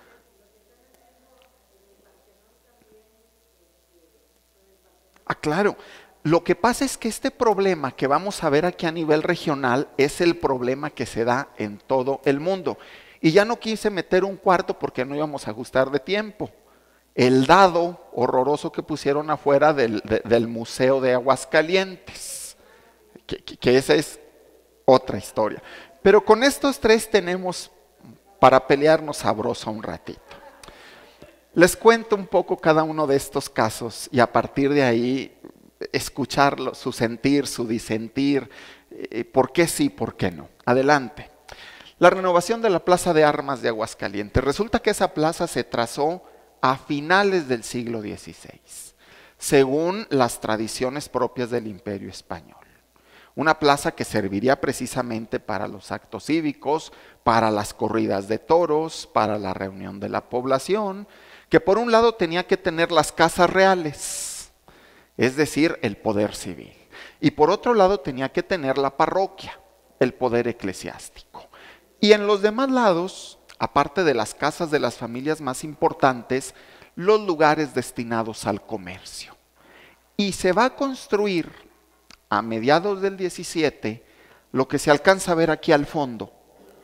Claro. Lo que pasa es que este problema que vamos a ver aquí a nivel regional es el problema que se da en todo el mundo. Y ya no quise meter un cuarto porque no íbamos a ajustar de tiempo. El dado horroroso que pusieron afuera del Museo de Aguascalientes, que esa es otra historia. Pero con estos tres tenemos para pelearnos sabroso un ratito. Les cuento un poco cada uno de estos casos y a partir de ahí escucharlo, su sentir, su disentir, por qué sí, por qué no. Adelante. La renovación de la Plaza de Armas de Aguascalientes. Resulta que esa plaza se trazó a finales del siglo XVI, según las tradiciones propias del Imperio Español. Una plaza que serviría precisamente para los actos cívicos, para las corridas de toros, para la reunión de la población, que por un lado tenía que tener las casas reales, es decir, el poder civil, y por otro lado tenía que tener la parroquia, el poder eclesiástico. Y en los demás lados, aparte de las casas de las familias más importantes, los lugares destinados al comercio. Y se va a construir a mediados del 17, lo que se alcanza a ver aquí al fondo,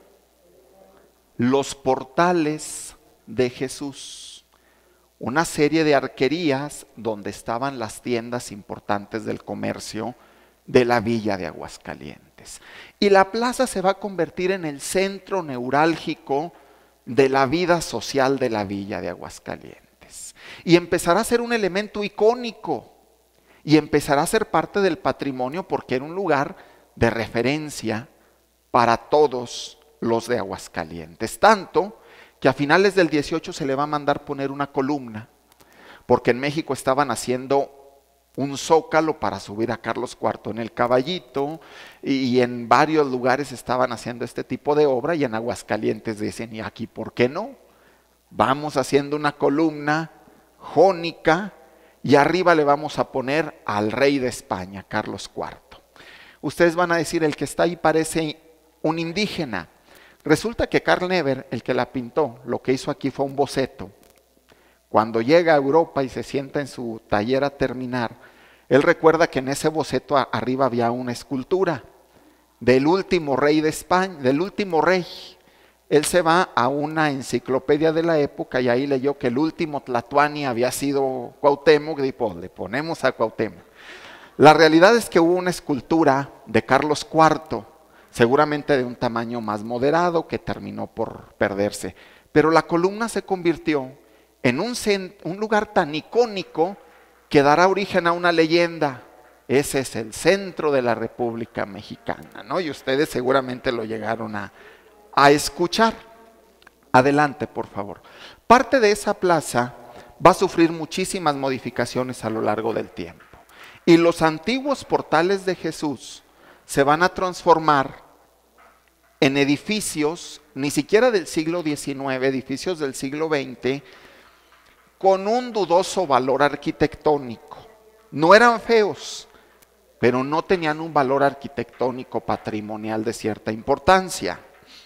los portales de Jesús, una serie de arquerías donde estaban las tiendas importantes del comercio de la villa de Aguascalientes. Y la plaza se va a convertir en el centro neurálgico de la vida social de la villa de Aguascalientes. Y empezará a ser un elemento icónico y empezará a ser parte del patrimonio porque era un lugar de referencia para todos los de Aguascalientes. Tanto que a finales del 18 se le va a mandar poner una columna, porque en México estaban haciendo un zócalo para subir a Carlos IV en el caballito, y en varios lugares estaban haciendo este tipo de obra, y en Aguascalientes dicen, ¿y aquí por qué no? Vamos haciendo una columna jónica, y arriba le vamos a poner al rey de España, Carlos IV. Ustedes van a decir, el que está ahí parece un indígena. Resulta que Karl Never, el que la pintó, lo que hizo aquí fue un boceto. Cuando llega a Europa y se sienta en su taller a terminar, él recuerda que en ese boceto arriba había una escultura del último rey de España, del último rey. Él se va a una enciclopedia de la época y ahí leyó que el último Tlatoani había sido Cuauhtémoc, y pues le ponemos a Cuauhtémoc. La realidad es que hubo una escultura de Carlos IV, seguramente de un tamaño más moderado, que terminó por perderse. Pero la columna se convirtió en un lugar tan icónico que dará origen a una leyenda. Ese es el centro de la República Mexicana, ¿no? Y ustedes seguramente lo llegaron a escuchar. Adelante, por favor. Parte de esa plaza va a sufrir muchísimas modificaciones a lo largo del tiempo. Y los antiguos portales de Jesús se van a transformar en edificios, ni siquiera del siglo XIX, edificios del siglo XX, con un dudoso valor arquitectónico. No eran feos, pero no tenían un valor arquitectónico patrimonial de cierta importancia.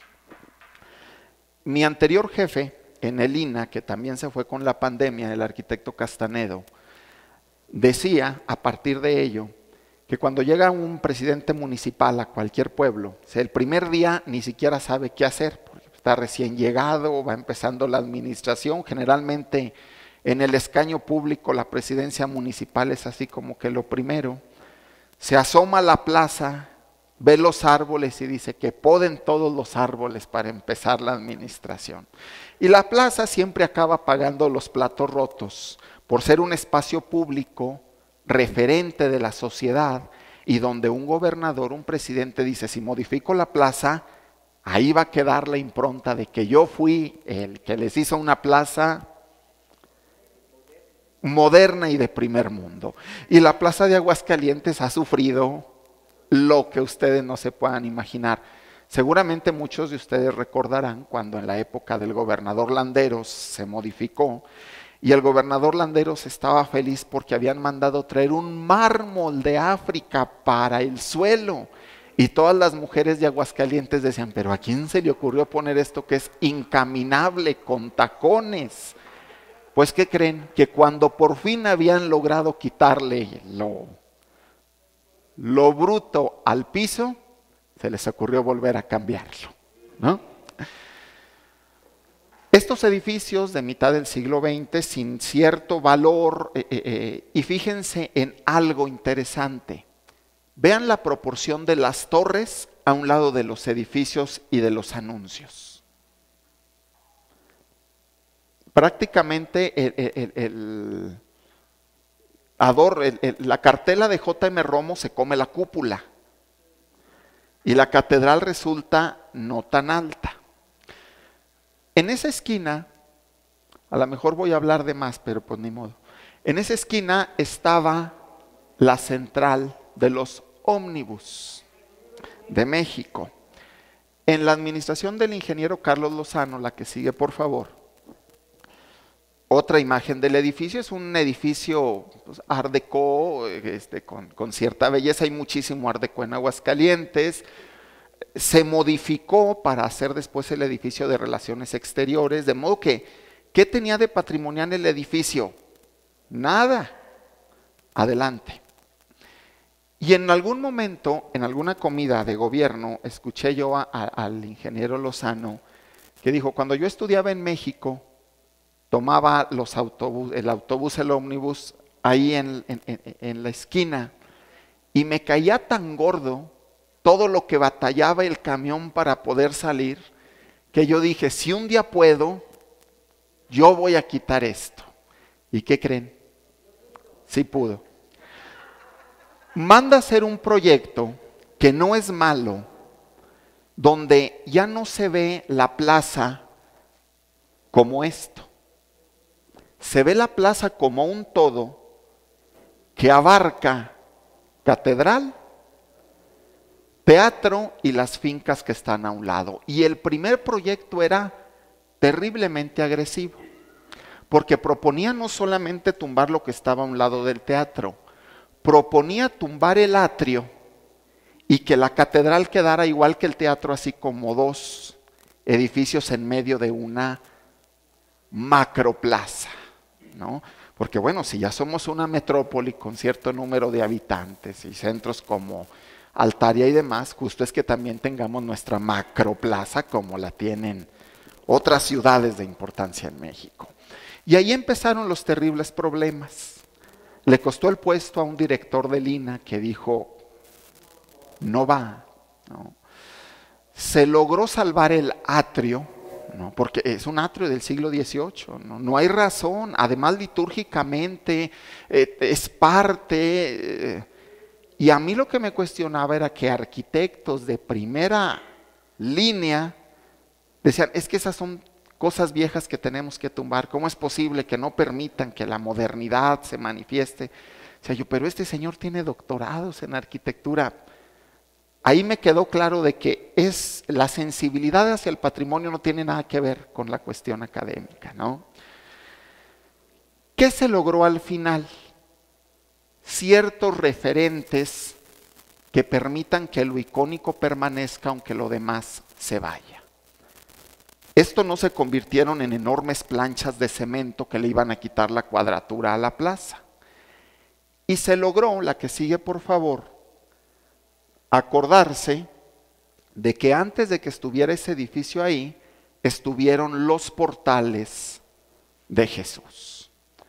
Mi anterior jefe en el INAH, que también se fue con la pandemia, el arquitecto Castanedo, decía a partir de ello que cuando llega un presidente municipal a cualquier pueblo, el primer día ni siquiera sabe qué hacer, porque está recién llegado, va empezando la administración, generalmente En el escaño público, la presidencia municipal es así como que lo primero. Se asoma a la plaza, ve los árboles y dice que poden todos los árboles para empezar la administración. Y la plaza siempre acaba pagando los platos rotos por ser un espacio público referente de la sociedad y donde un gobernador, un presidente dice, si modifico la plaza, ahí va a quedar la impronta de que yo fui el que les hizo una plaza moderna y de primer mundo. Y la plaza de Aguascalientes ha sufrido lo que ustedes no se puedan imaginar. Seguramente muchos de ustedes recordarán cuando en la época del gobernador Landeros se modificó y el gobernador Landeros estaba feliz porque habían mandado traer un mármol de África para el suelo. Y todas las mujeres de Aguascalientes decían, pero ¿a quién se le ocurrió poner esto que es incaminable con tacones? Pues, ¿qué creen? Que cuando por fin habían logrado quitarle lo bruto al piso, se les ocurrió volver a cambiarlo, ¿no? Estos edificios de mitad del siglo XX sin cierto valor, y fíjense en algo interesante. Vean la proporción de las torres a un lado de los edificios y de los anuncios. Prácticamente la cartela de J.M. Romo se come la cúpula y la catedral resulta no tan alta. En esa esquina, a lo mejor voy a hablar de más, pero pues ni modo. En esa esquina estaba la central de los ómnibus de México. En la administración del ingeniero Carlos Lozano, la que sigue por favor, otra imagen del edificio, es un edificio pues, art déco, con cierta belleza, hay muchísimo art déco en Aguascalientes. Se modificó para hacer después el edificio de relaciones exteriores, de modo que, ¿qué tenía de patrimonial el edificio? Nada. Adelante. Y en algún momento, en alguna comida de gobierno, escuché yo al ingeniero Lozano, que dijo, cuando yo estudiaba en México, tomaba el ómnibus, ahí en la esquina, y me caía tan gordo todo lo que batallaba el camión para poder salir, que yo dije, si un día puedo, yo voy a quitar esto. ¿Y qué creen? Sí pudo. Manda a hacer un proyecto que no es malo, donde ya no se ve la plaza como esto. Se ve la plaza como un todo que abarca catedral, teatro y las fincas que están a un lado. Y el primer proyecto era terriblemente agresivo, porque proponía no solamente tumbar lo que estaba a un lado del teatro, proponía tumbar el atrio y que la catedral quedara igual que el teatro, así como dos edificios en medio de una macroplaza, ¿no? Porque bueno, si ya somos una metrópoli con cierto número de habitantes y centros como Altaria y demás, justo es que también tengamos nuestra macroplaza como la tienen otras ciudades de importancia en México. Y ahí empezaron los terribles problemas. Le costó el puesto a un director del INAH que dijo, no va, ¿no? Se logró salvar el atrio, ¿no? Porque es un atrio del siglo XVIII, no hay razón, además litúrgicamente es parte, y a mí lo que me cuestionaba era que arquitectos de primera línea decían, es que esas son cosas viejas que tenemos que tumbar, ¿cómo es posible que no permitan que la modernidad se manifieste? O sea, pero este señor tiene doctorados en arquitectura. Ahí me quedó claro de que la sensibilidad hacia el patrimonio no tiene nada que ver con la cuestión académica, ¿no? ¿Qué se logró al final? Ciertos referentes que permitan que lo icónico permanezca aunque lo demás se vaya. Esto no se convirtieron en enormes planchas de cemento que le iban a quitar la cuadratura a la plaza. Y se logró, la que sigue por favor, acordarse de que antes de que estuviera ese edificio ahí, estuvieron los portales de Jesús.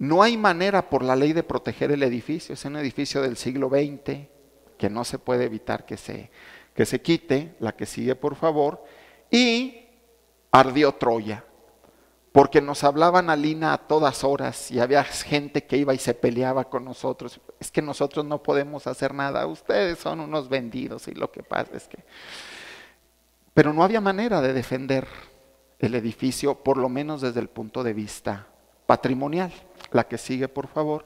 No hay manera por la ley de proteger el edificio. Es un edificio del siglo XX que no se puede evitar que se quite. La que sigue, por favor. Y ardió Troya, porque nos hablaban a Lina a todas horas y había gente que iba y se peleaba con nosotros. Es que nosotros no podemos hacer nada, ustedes son unos vendidos y lo que pasa es que... Pero no había manera de defender el edificio, por lo menos desde el punto de vista patrimonial. La que sigue, por favor.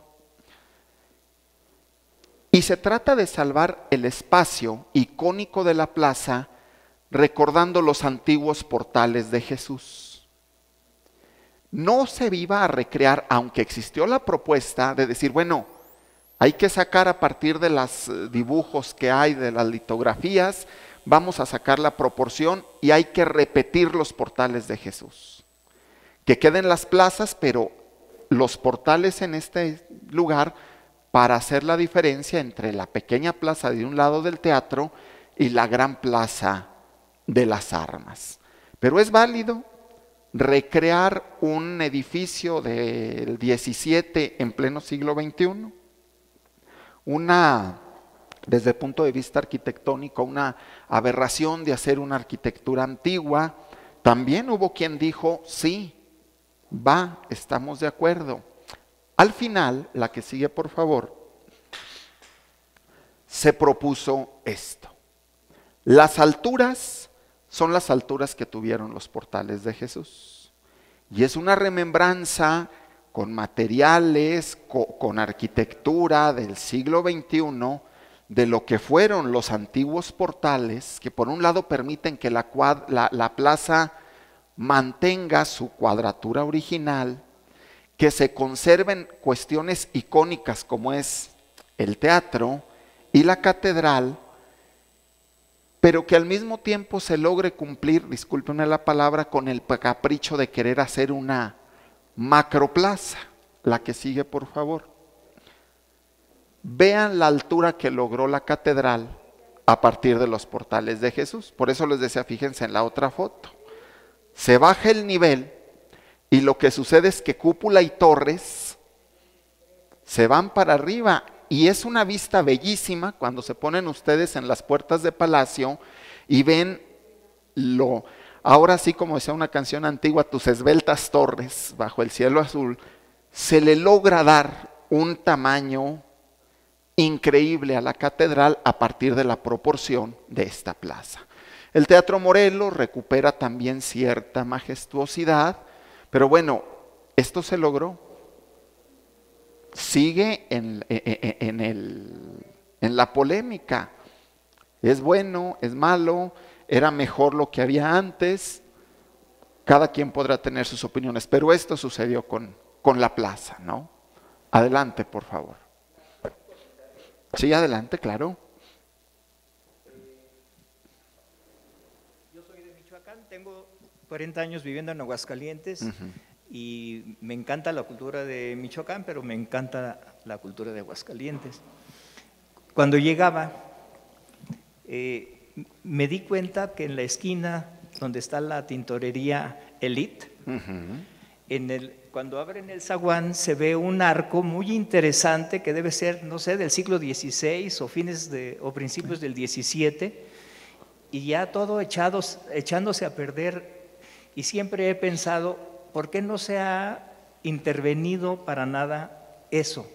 Y se trata de salvar el espacio icónico de la plaza, recordando los antiguos portales de Jesús. No se iba a recrear, aunque existió la propuesta de decir, bueno, hay que sacar a partir de los dibujos que hay, de las litografías, vamos a sacar la proporción y hay que repetir los portales de Jesús. Que queden las plazas, pero los portales en este lugar para hacer la diferencia entre la pequeña plaza de un lado del teatro y la gran plaza de las armas. Pero es válido recrear un edificio del 17 en pleno siglo XXI. Desde el punto de vista arquitectónico, una aberración de hacer una arquitectura antigua. También hubo quien dijo, sí, va, estamos de acuerdo. Al final, la que sigue, por favor, se propuso esto. Las alturas son las alturas que tuvieron los portales de Jesús. Y es una remembranza con materiales, con arquitectura del siglo XXI, de lo que fueron los antiguos portales, que por un lado permiten que la plaza mantenga su cuadratura original, que se conserven cuestiones icónicas como es el teatro y la catedral, pero que al mismo tiempo se logre cumplir, discúlpenme la palabra, con el capricho de querer hacer una macroplaza. La que sigue, por favor. Vean la altura que logró la catedral a partir de los portales de Jesús. Por eso les decía, fíjense en la otra foto. Se baja el nivel y lo que sucede es que cúpula y torres se van para arriba. Y es una vista bellísima cuando se ponen ustedes en las puertas de palacio y ven ahora sí, como decía una canción antigua, tus esbeltas torres bajo el cielo azul, se le logra dar un tamaño increíble a la catedral a partir de la proporción de esta plaza. El Teatro Morelos recupera también cierta majestuosidad, pero bueno, esto se logró. Sigue en la polémica. ¿Es bueno? ¿Es malo? ¿Era mejor lo que había antes? Cada quien podrá tener sus opiniones, pero esto sucedió con la plaza, ¿no? Adelante, por favor. Sí, adelante, claro.
Yo soy de Michoacán, tengo 40 años viviendo en Aguascalientes. Y me encanta la cultura de Michoacán, pero me encanta la cultura de Aguascalientes. Cuando llegaba, me di cuenta que en la esquina donde está la tintorería Elite, cuando abren el zaguán se ve un arco muy interesante que debe ser, no sé, del siglo XVI o principios del XVII, y ya todo echándose a perder. Y siempre he pensado, ¿por qué no se ha intervenido para nada eso?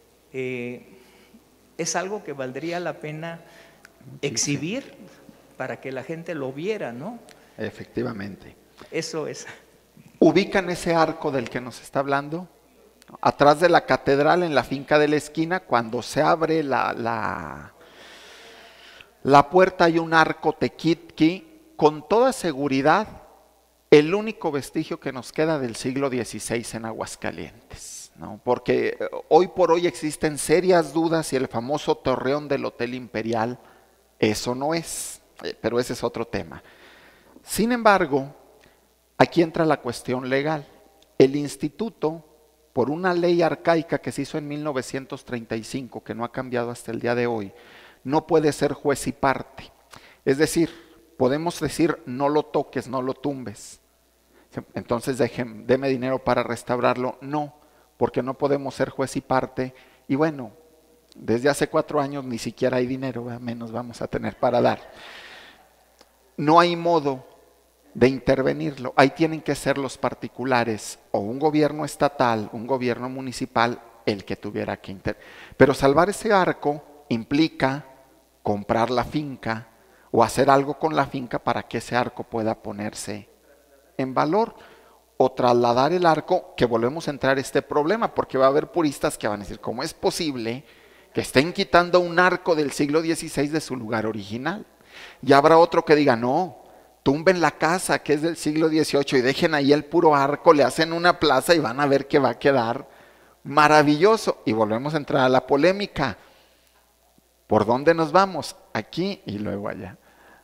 Es algo que valdría la pena exhibir para que la gente lo viera, ¿no?
Efectivamente.
Eso es.
¿Ubican ese arco del que nos está hablando? Atrás de la catedral, en la finca de la esquina, cuando se abre la puerta hay un arco tequitqui, con toda seguridad, el único vestigio que nos queda del siglo XVI en Aguascalientes, ¿no? Porque hoy por hoy existen serias dudas si el famoso torreón del Hotel Imperial, eso no es, pero ese es otro tema. Sin embargo, aquí entra la cuestión legal. El instituto, por una ley arcaica que se hizo en 1935, que no ha cambiado hasta el día de hoy, no puede ser juez y parte. Es decir, podemos decir no lo toques, no lo tumbes. Entonces deme dinero para restaurarlo. No, porque no podemos ser juez y parte. Y bueno, desde hace 4 años ni siquiera hay dinero, menos vamos a tener para dar. No hay modo de intervenirlo. Ahí tienen que ser los particulares o un gobierno estatal, un gobierno municipal, el que tuviera que intervenir. Pero salvar ese arco implica comprar la finca o hacer algo con la finca para que ese arco pueda ponerse en valor, o trasladar el arco, que volvemos a entrar a este problema, porque va a haber puristas que van a decir, ¿cómo es posible que estén quitando un arco del siglo XVI de su lugar original? Y habrá otro que diga, no, tumben la casa que es del siglo XVIII y dejen ahí el puro arco, le hacen una plaza y van a ver que va a quedar maravilloso. Y volvemos a entrar a la polémica. ¿Por dónde nos vamos? Aquí y luego allá.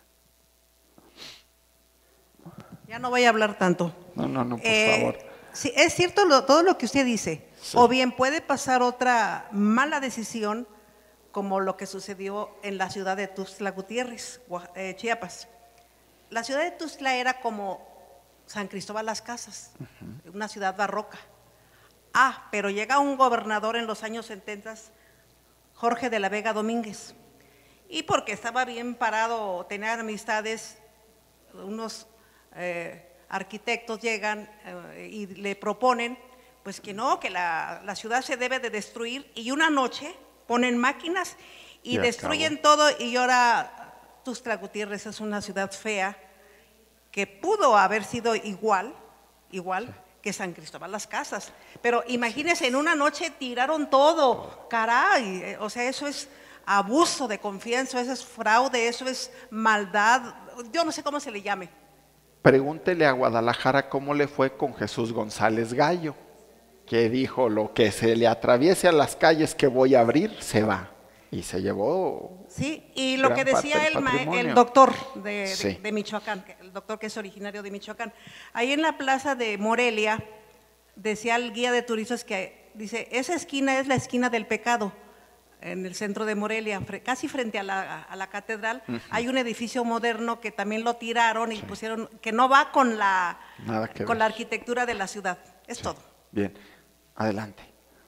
Ya no voy a hablar tanto.
No, por favor.
Sí, es cierto todo lo que usted dice. Sí. O bien puede pasar otra mala decisión, como lo que sucedió en la ciudad de Tuxtla Gutiérrez, Chiapas. La ciudad de Tuxtla era como San Cristóbal Las Casas, una ciudad barroca. Pero llega un gobernador en los años 70, Jorge de la Vega Domínguez, y porque estaba bien parado, tenía amistades, unos arquitectos llegan y le proponen pues que no, que la ciudad se debe de destruir, y una noche ponen máquinas y destruyen todo, y ahora Tuxtla Gutiérrez es una ciudad fea que pudo haber sido igual que San Cristóbal Las Casas, pero imagínense, en una noche tiraron todo, caray, o sea, eso es abuso de confianza, eso es fraude, eso es maldad, yo no sé cómo se le llame.
Pregúntele a Guadalajara cómo le fue con Jesús González Gallo, que dijo, lo que se le atraviese a las calles que voy a abrir, se va. Y se llevó.
Sí, y lo que decía el doctor de Michoacán, el doctor que es originario de Michoacán, ahí en la plaza de Morelia, decía el guía de turistas que dice, esa esquina es la esquina del pecado, en el centro de Morelia, casi frente a la catedral, hay un edificio moderno que también lo tiraron y pusieron, que no va con la arquitectura de la ciudad, es todo.
Bien, adelante.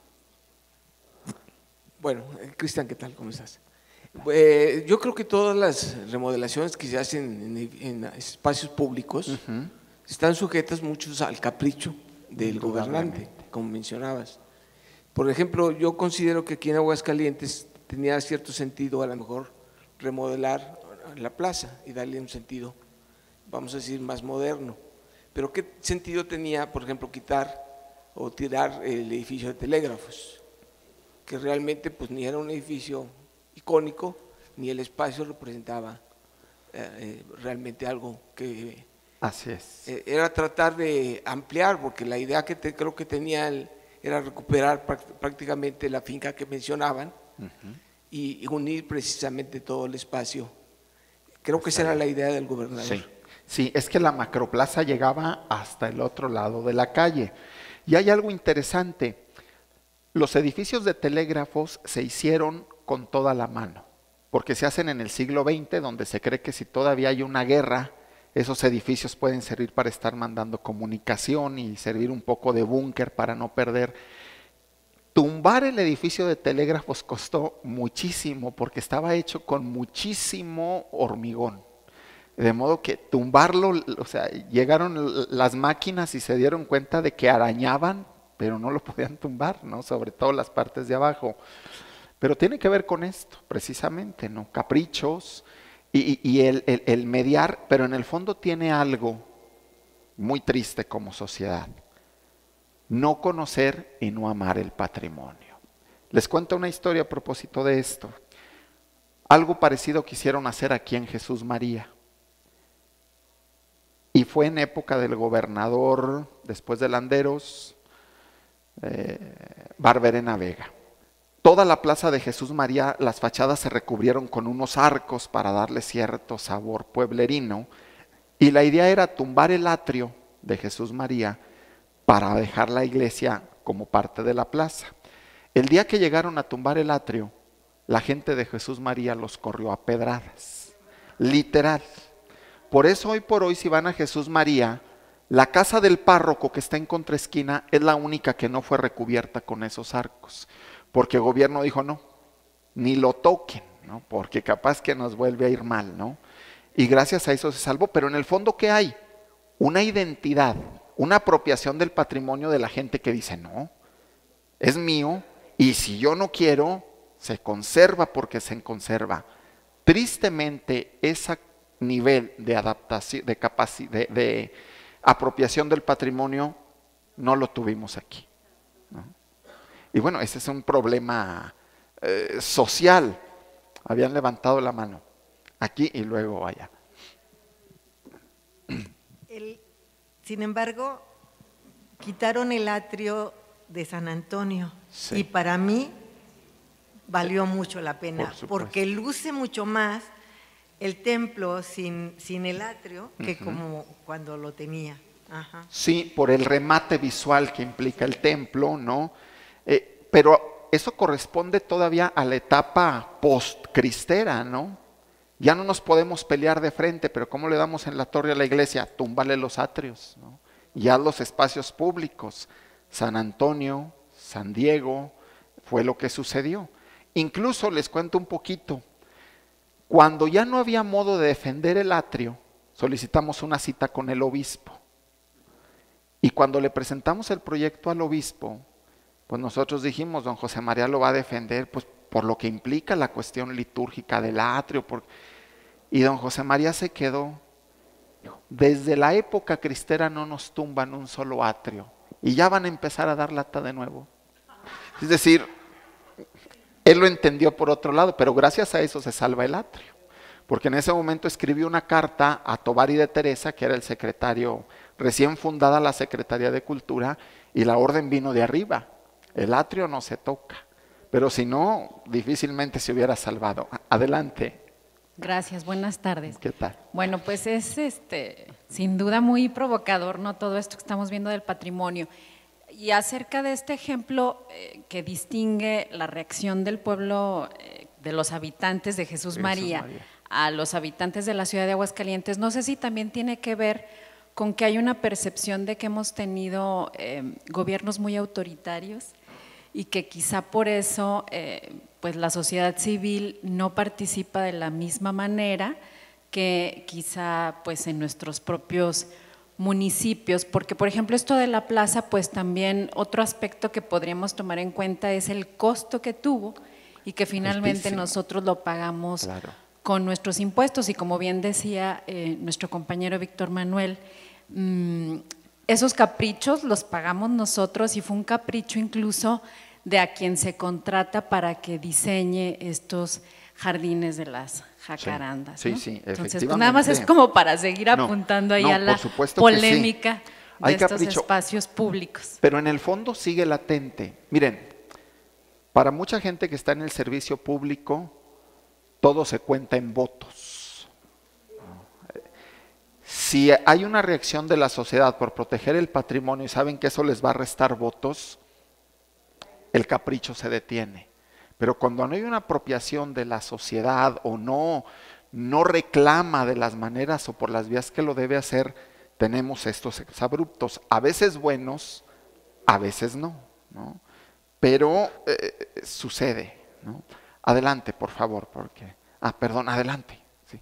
Bueno, Cristian, ¿qué tal? ¿Cómo estás? Yo creo que todas las remodelaciones que se hacen en espacios públicos están sujetas muchos al capricho del gobernante, como mencionabas. Por ejemplo, yo considero que aquí en Aguascalientes tenía cierto sentido a lo mejor remodelar la plaza y darle un sentido, vamos a decir, más moderno. Pero ¿qué sentido tenía, por ejemplo, quitar o tirar el edificio de telégrafos? Que realmente pues ni era un edificio icónico, ni el espacio representaba realmente algo que…
Así es.
Era tratar de ampliar, porque la idea que creo que tenía era recuperar prácticamente la finca que mencionaban y unir precisamente todo el espacio. Creo que esa era la idea del gobernador.
Sí, es que la macroplaza llegaba hasta el otro lado de la calle. Y hay algo interesante. Los edificios de telégrafos se hicieron con toda la mano, porque se hacen en el siglo XX, donde se cree que si todavía hay una guerra, esos edificios pueden servir para estar mandando comunicación y servir un poco de búnker para no perder. Tumbar el edificio de telégrafos costó muchísimo, porque estaba hecho con muchísimo hormigón. De modo que tumbarlo, o sea, llegaron las máquinas y se dieron cuenta de que arañaban, pero no lo podían tumbar, ¿no? Sobre todo las partes de abajo. Pero tiene que ver con esto, precisamente, ¿no? Caprichos y el mediar, pero en el fondo tiene algo muy triste como sociedad. No conocer y no amar el patrimonio. Les cuento una historia a propósito de esto. Algo parecido quisieron hacer aquí en Jesús María. Y fue en época del gobernador, después de Landeros, Barberena Vega. Toda la plaza de Jesús María, las fachadas se recubrieron con unos arcos para darle cierto sabor pueblerino, y la idea era tumbar el atrio de Jesús María para dejar la iglesia como parte de la plaza. El día que llegaron a tumbar el atrio, la gente de Jesús María los corrió a pedradas, literal. Por eso hoy por hoy, si van a Jesús María, La casa del párroco que está en contraesquina es la única que no fue recubierta con esos arcos, porque el gobierno dijo no, ni lo toquen, ¿no? Porque capaz que nos vuelve a ir mal, ¿no? Y gracias a eso se salvó, pero en el fondo ¿qué hay? Una identidad, una apropiación del patrimonio de la gente que dice no, es mío y si yo no quiero, se conserva porque se conserva. Tristemente, ese nivel de adaptación, de capacidad, de apropiación del patrimonio, no lo tuvimos aquí, ¿no? Y bueno, ese es un problema social. Habían levantado la mano aquí y luego allá.
Sin embargo, quitaron el atrio de San Antonio,
sí,
y para mí valió mucho la pena, porque luce mucho más el templo sin el atrio que como cuando lo tenía. Ajá.
Sí, por el remate visual que implica el templo, ¿no? Pero eso corresponde todavía a la etapa post-cristera, ¿no? Ya no nos podemos pelear de frente, pero ¿cómo le damos en la torre a la iglesia? Túmbale los atrios, ¿no? Y haz los espacios públicos. San Antonio, San Diego, fue lo que sucedió. Incluso les cuento un poquito. Cuando ya no había modo de defender el atrio, solicitamos una cita con el obispo. Y cuando le presentamos el proyecto al obispo, pues nosotros dijimos, don José María lo va a defender, pues por lo que implica la cuestión litúrgica del atrio. Y don José María se quedó. Desde la época cristera no nos tumban un solo atrio. Y ya van a empezar a dar lata de nuevo. Es decir, él lo entendió por otro lado, pero gracias a eso se salva el atrio. Porque en ese momento escribió una carta a Tovar y de Teresa, que era el secretario, recién fundada la Secretaría de Cultura, y la orden vino de arriba. El atrio no se toca. Pero si no, difícilmente se hubiera salvado. Adelante.
Gracias, buenas tardes.
¿Qué tal?
Bueno, pues es sin duda muy provocador, ¿no? Todo esto que estamos viendo del patrimonio. Y acerca de este ejemplo que distingue la reacción del pueblo, de los habitantes de Jesús María a los habitantes de la ciudad de Aguascalientes, no sé si también tiene que ver con que hay una percepción de que hemos tenido gobiernos muy autoritarios y que quizá por eso pues la sociedad civil no participa de la misma manera que quizá pues en nuestros propios municipios, porque por ejemplo esto de la plaza, pues también otro aspecto que podríamos tomar en cuenta es el costo que tuvo y que finalmente nosotros lo pagamos con nuestros impuestos, y como bien decía nuestro compañero Víctor Manuel, esos caprichos los pagamos nosotros, y fue un capricho incluso de a quien se contrata para que diseñe estos jardines de las jacarandas, ¿no?
Sí,
entonces pues nada más es como para seguir apuntando ahí a la polémica de estos espacios públicos.
Pero en el fondo sigue latente. Miren, para mucha gente que está en el servicio público, todo se cuenta en votos. Si hay una reacción de la sociedad por proteger el patrimonio y saben que eso les va a restar votos, el capricho se detiene. Pero cuando no hay una apropiación de la sociedad o no reclama de las maneras o por las vías que lo debe hacer, tenemos estos exabruptos, a veces buenos, a veces no, ¿no? Pero sucede, ¿no? Adelante, por favor, porque… perdón, adelante. Sí.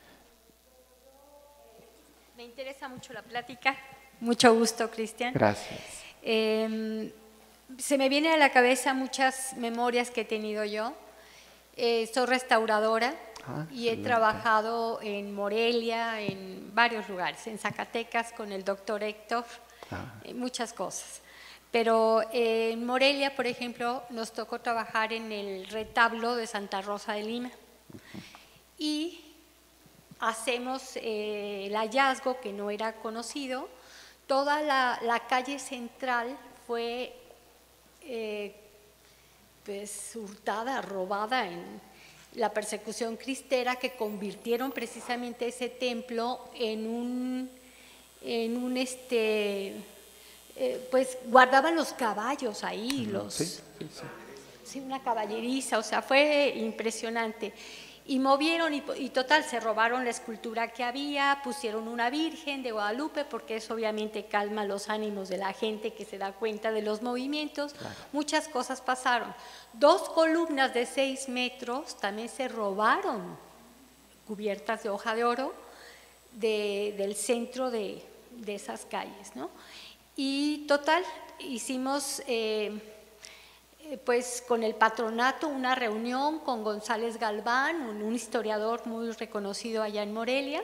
Me interesa mucho la plática. Mucho gusto, Cristian.
Gracias.
Se me vienen a la cabeza muchas memorias que he tenido yo. Soy restauradora y he trabajado en Morelia, en varios lugares, en Zacatecas con el doctor Héctor, muchas cosas. Pero en Morelia, por ejemplo, nos tocó trabajar en el retablo de Santa Rosa de Lima. Y hacemos el hallazgo que no era conocido. Toda la calle central fue pues hurtada, robada en la persecución cristera, que convirtieron precisamente ese templo en un pues guardaban los caballos ahí, una caballeriza, o sea, fue impresionante. Y movieron y total, se robaron la escultura que había, pusieron una Virgen de Guadalupe, porque eso obviamente calma los ánimos de la gente que se da cuenta de los movimientos. Claro. Muchas cosas pasaron. 2 columnas de 6 metros también se robaron, cubiertas de hoja de oro, del centro de esas calles, ¿no? Y total, hicimos pues con el patronato una reunión con González Galván, un historiador muy reconocido allá en Morelia,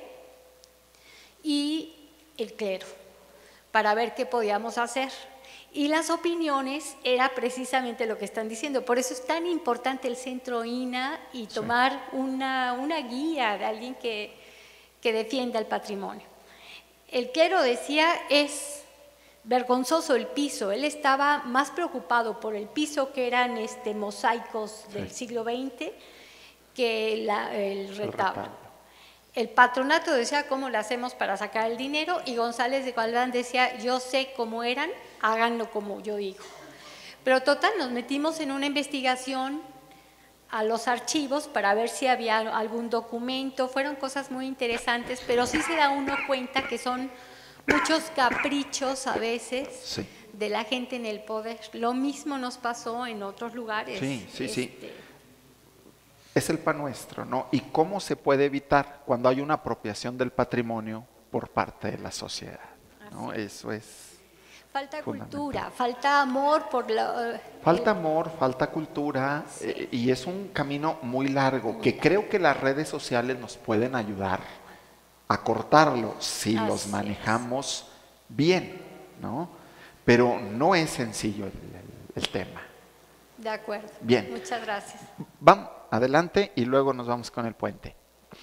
y el clero, para ver qué podíamos hacer. Y las opiniones era precisamente lo que están diciendo. Por eso es tan importante el Centro INAH y tomar una guía de alguien que defienda el patrimonio. El clero decía, es vergonzoso el piso. Él estaba más preocupado por el piso, que eran mosaicos del siglo XX, que el retablo. El patronato decía, ¿cómo lo hacemos para sacar el dinero? Y González de Galván decía, yo sé cómo eran, háganlo como yo digo. Pero total, nos metimos en una investigación a los archivos para ver si había algún documento. Fueron cosas muy interesantes, pero sí se da uno cuenta que son muchos caprichos a veces de la gente en el poder. Lo mismo nos pasó en otros lugares.
Sí. Es el pan nuestro, ¿no? ¿Y cómo se puede evitar cuando hay una apropiación del patrimonio por parte de la sociedad, ¿no? Eso es
falta cultura, falta amor por la...
Falta amor, falta cultura, y es un camino muy largo que creo que las redes sociales nos pueden ayudar a cortarlo si los manejamos bien, ¿no? Pero no es sencillo el tema.
De acuerdo.
Bien.
Muchas gracias.
Vamos adelante y luego nos vamos con el puente.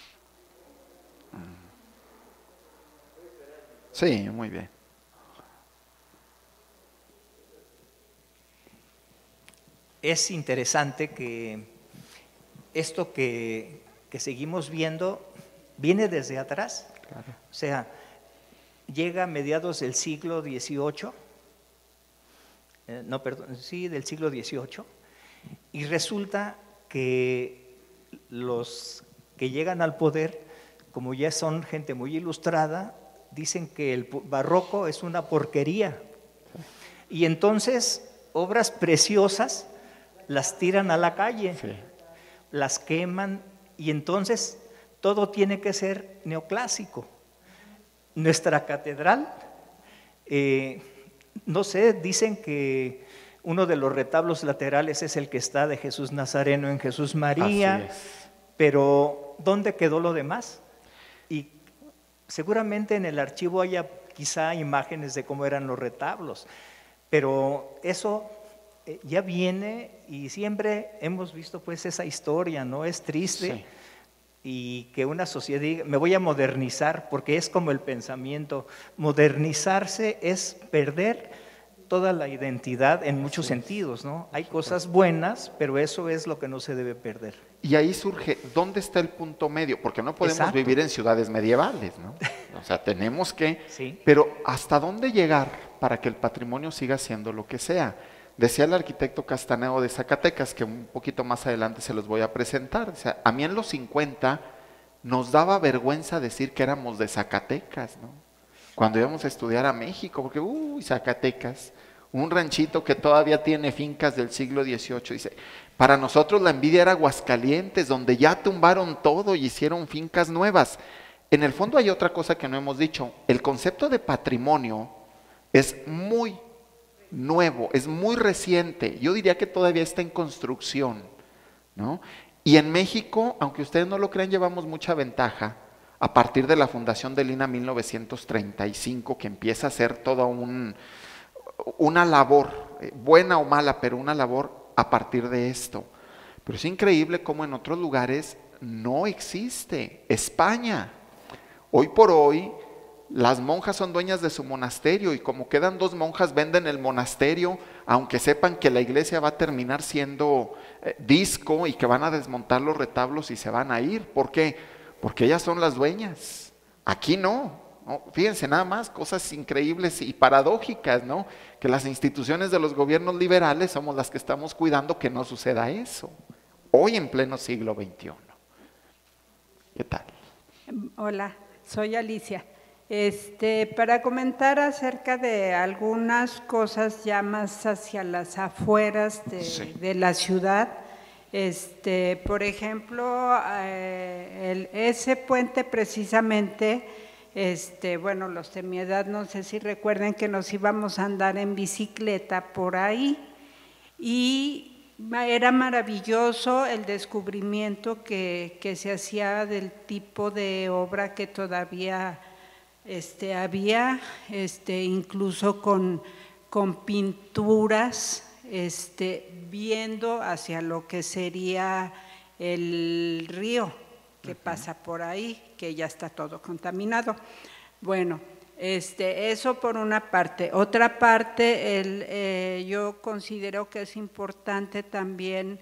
Sí, muy bien.
Es interesante que esto que seguimos viendo viene desde atrás. Claro. O sea, llega a mediados del siglo XVIII, del siglo XVIII, y resulta que los que llegan al poder, como ya son gente muy ilustrada, dicen que el barroco es una porquería. Y entonces obras preciosas las tiran a la calle, las queman, y entonces todo tiene que ser neoclásico. Nuestra catedral, no sé, dicen que uno de los retablos laterales es el que está de Jesús Nazareno en Jesús María, pero ¿dónde quedó lo demás? Y seguramente en el archivo haya quizá imágenes de cómo eran los retablos, pero eso ya viene, y siempre hemos visto pues esa historia, ¿no? Es triste. Y que una sociedad diga, me voy a modernizar, porque es como el pensamiento. Modernizarse es perder toda la identidad en muchos sentidos, ¿no? Hay cosas buenas, pero eso es lo que no se debe perder.
Y ahí surge, ¿dónde está el punto medio? Porque no podemos vivir en ciudades medievales, ¿no? O sea, tenemos que… Pero ¿hasta dónde llegar para que el patrimonio siga siendo lo que sea? Decía el arquitecto Castaneo de Zacatecas, que un poquito más adelante se los voy a presentar. O sea, a mí en los 50 nos daba vergüenza decir que éramos de Zacatecas, ¿no? Cuando íbamos a estudiar a México, porque Zacatecas, un ranchito que todavía tiene fincas del siglo XVIII. Dice, para nosotros la envidia era Aguascalientes, donde ya tumbaron todo y hicieron fincas nuevas. En el fondo hay otra cosa que no hemos dicho. El concepto de patrimonio es muy nuevo, es muy reciente. Yo diría que todavía está en construcción, ¿no? Y en México, aunque ustedes no lo crean, llevamos mucha ventaja a partir de la fundación del INAH 1935, que empieza a ser toda una labor, buena o mala, pero una labor a partir de esto. Pero es increíble cómo en otros lugares no existe. España, hoy por hoy, las monjas son dueñas de su monasterio, y como quedan 2 monjas, venden el monasterio, aunque sepan que la iglesia va a terminar siendo disco y que van a desmontar los retablos y se van a ir. ¿Por qué? Porque ellas son las dueñas. Aquí no. Fíjense nada más, cosas increíbles y paradójicas, ¿no? Que las instituciones de los gobiernos liberales somos las que estamos cuidando que no suceda eso, hoy en pleno siglo XXI. ¿Qué tal?
Hola, soy Alicia. Para comentar acerca de algunas cosas ya más hacia las afueras de la ciudad, por ejemplo, ese puente precisamente, bueno, los de mi edad no sé si recuerden que nos íbamos a andar en bicicleta por ahí y era maravilloso el descubrimiento que se hacía del tipo de obra que todavía había, incluso con pinturas, viendo hacia lo que sería el río que pasa por ahí, que ya está todo contaminado. Bueno, eso por una parte. Otra parte, yo considero que es importante también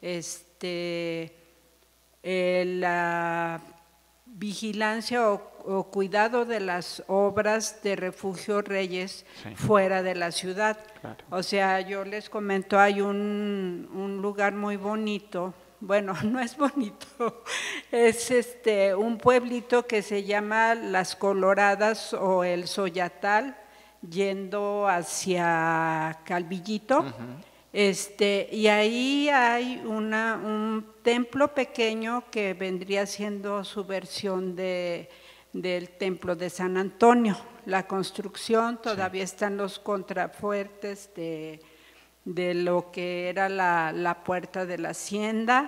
la vigilancia o cuidado de las obras de Refugio Reyes fuera de la ciudad. Claro. O sea, yo les comento, hay un lugar muy bonito, bueno, no es bonito, es un pueblito que se llama Las Coloradas o el Soyatal, yendo hacia Calvillito. Y ahí hay un templo pequeño que vendría siendo su versión del templo de San Antonio. La construcción, todavía están los contrafuertes de lo que era la puerta de la hacienda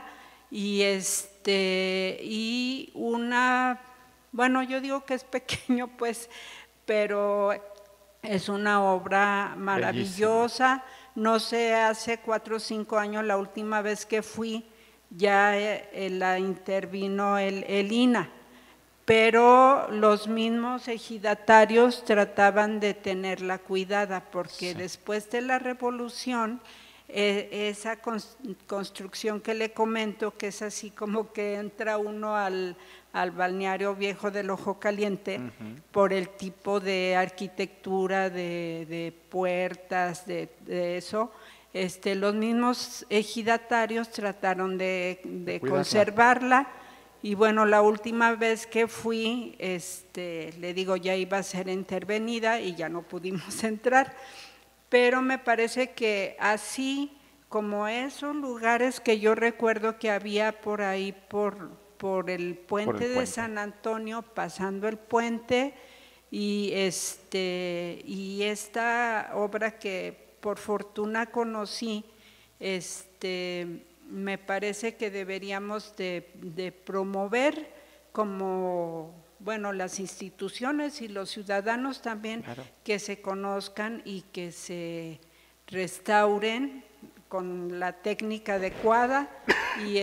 y bueno, yo digo que es pequeño pues, pero es una obra maravillosa. Bellísimo. No sé, hace 4 o 5 años, la última vez que fui, ya la intervino el INAH, pero los mismos ejidatarios trataban de tenerla cuidada, porque después de la revolución, esa construcción que le comento, que es así como que entra uno al balneario viejo del Ojo Caliente, por el tipo de arquitectura, de puertas, de eso, los mismos ejidatarios trataron de conservarla. Y bueno, la última vez que fui, le digo, ya iba a ser intervenida y ya no pudimos entrar. Pero me parece que así como esos lugares que yo recuerdo que había por ahí, por el puente de San Antonio, pasando el puente, y esta obra que por fortuna conocí, me parece que deberíamos de promover como, bueno, las instituciones y los ciudadanos también, que se conozcan y que se restauren con la técnica adecuada y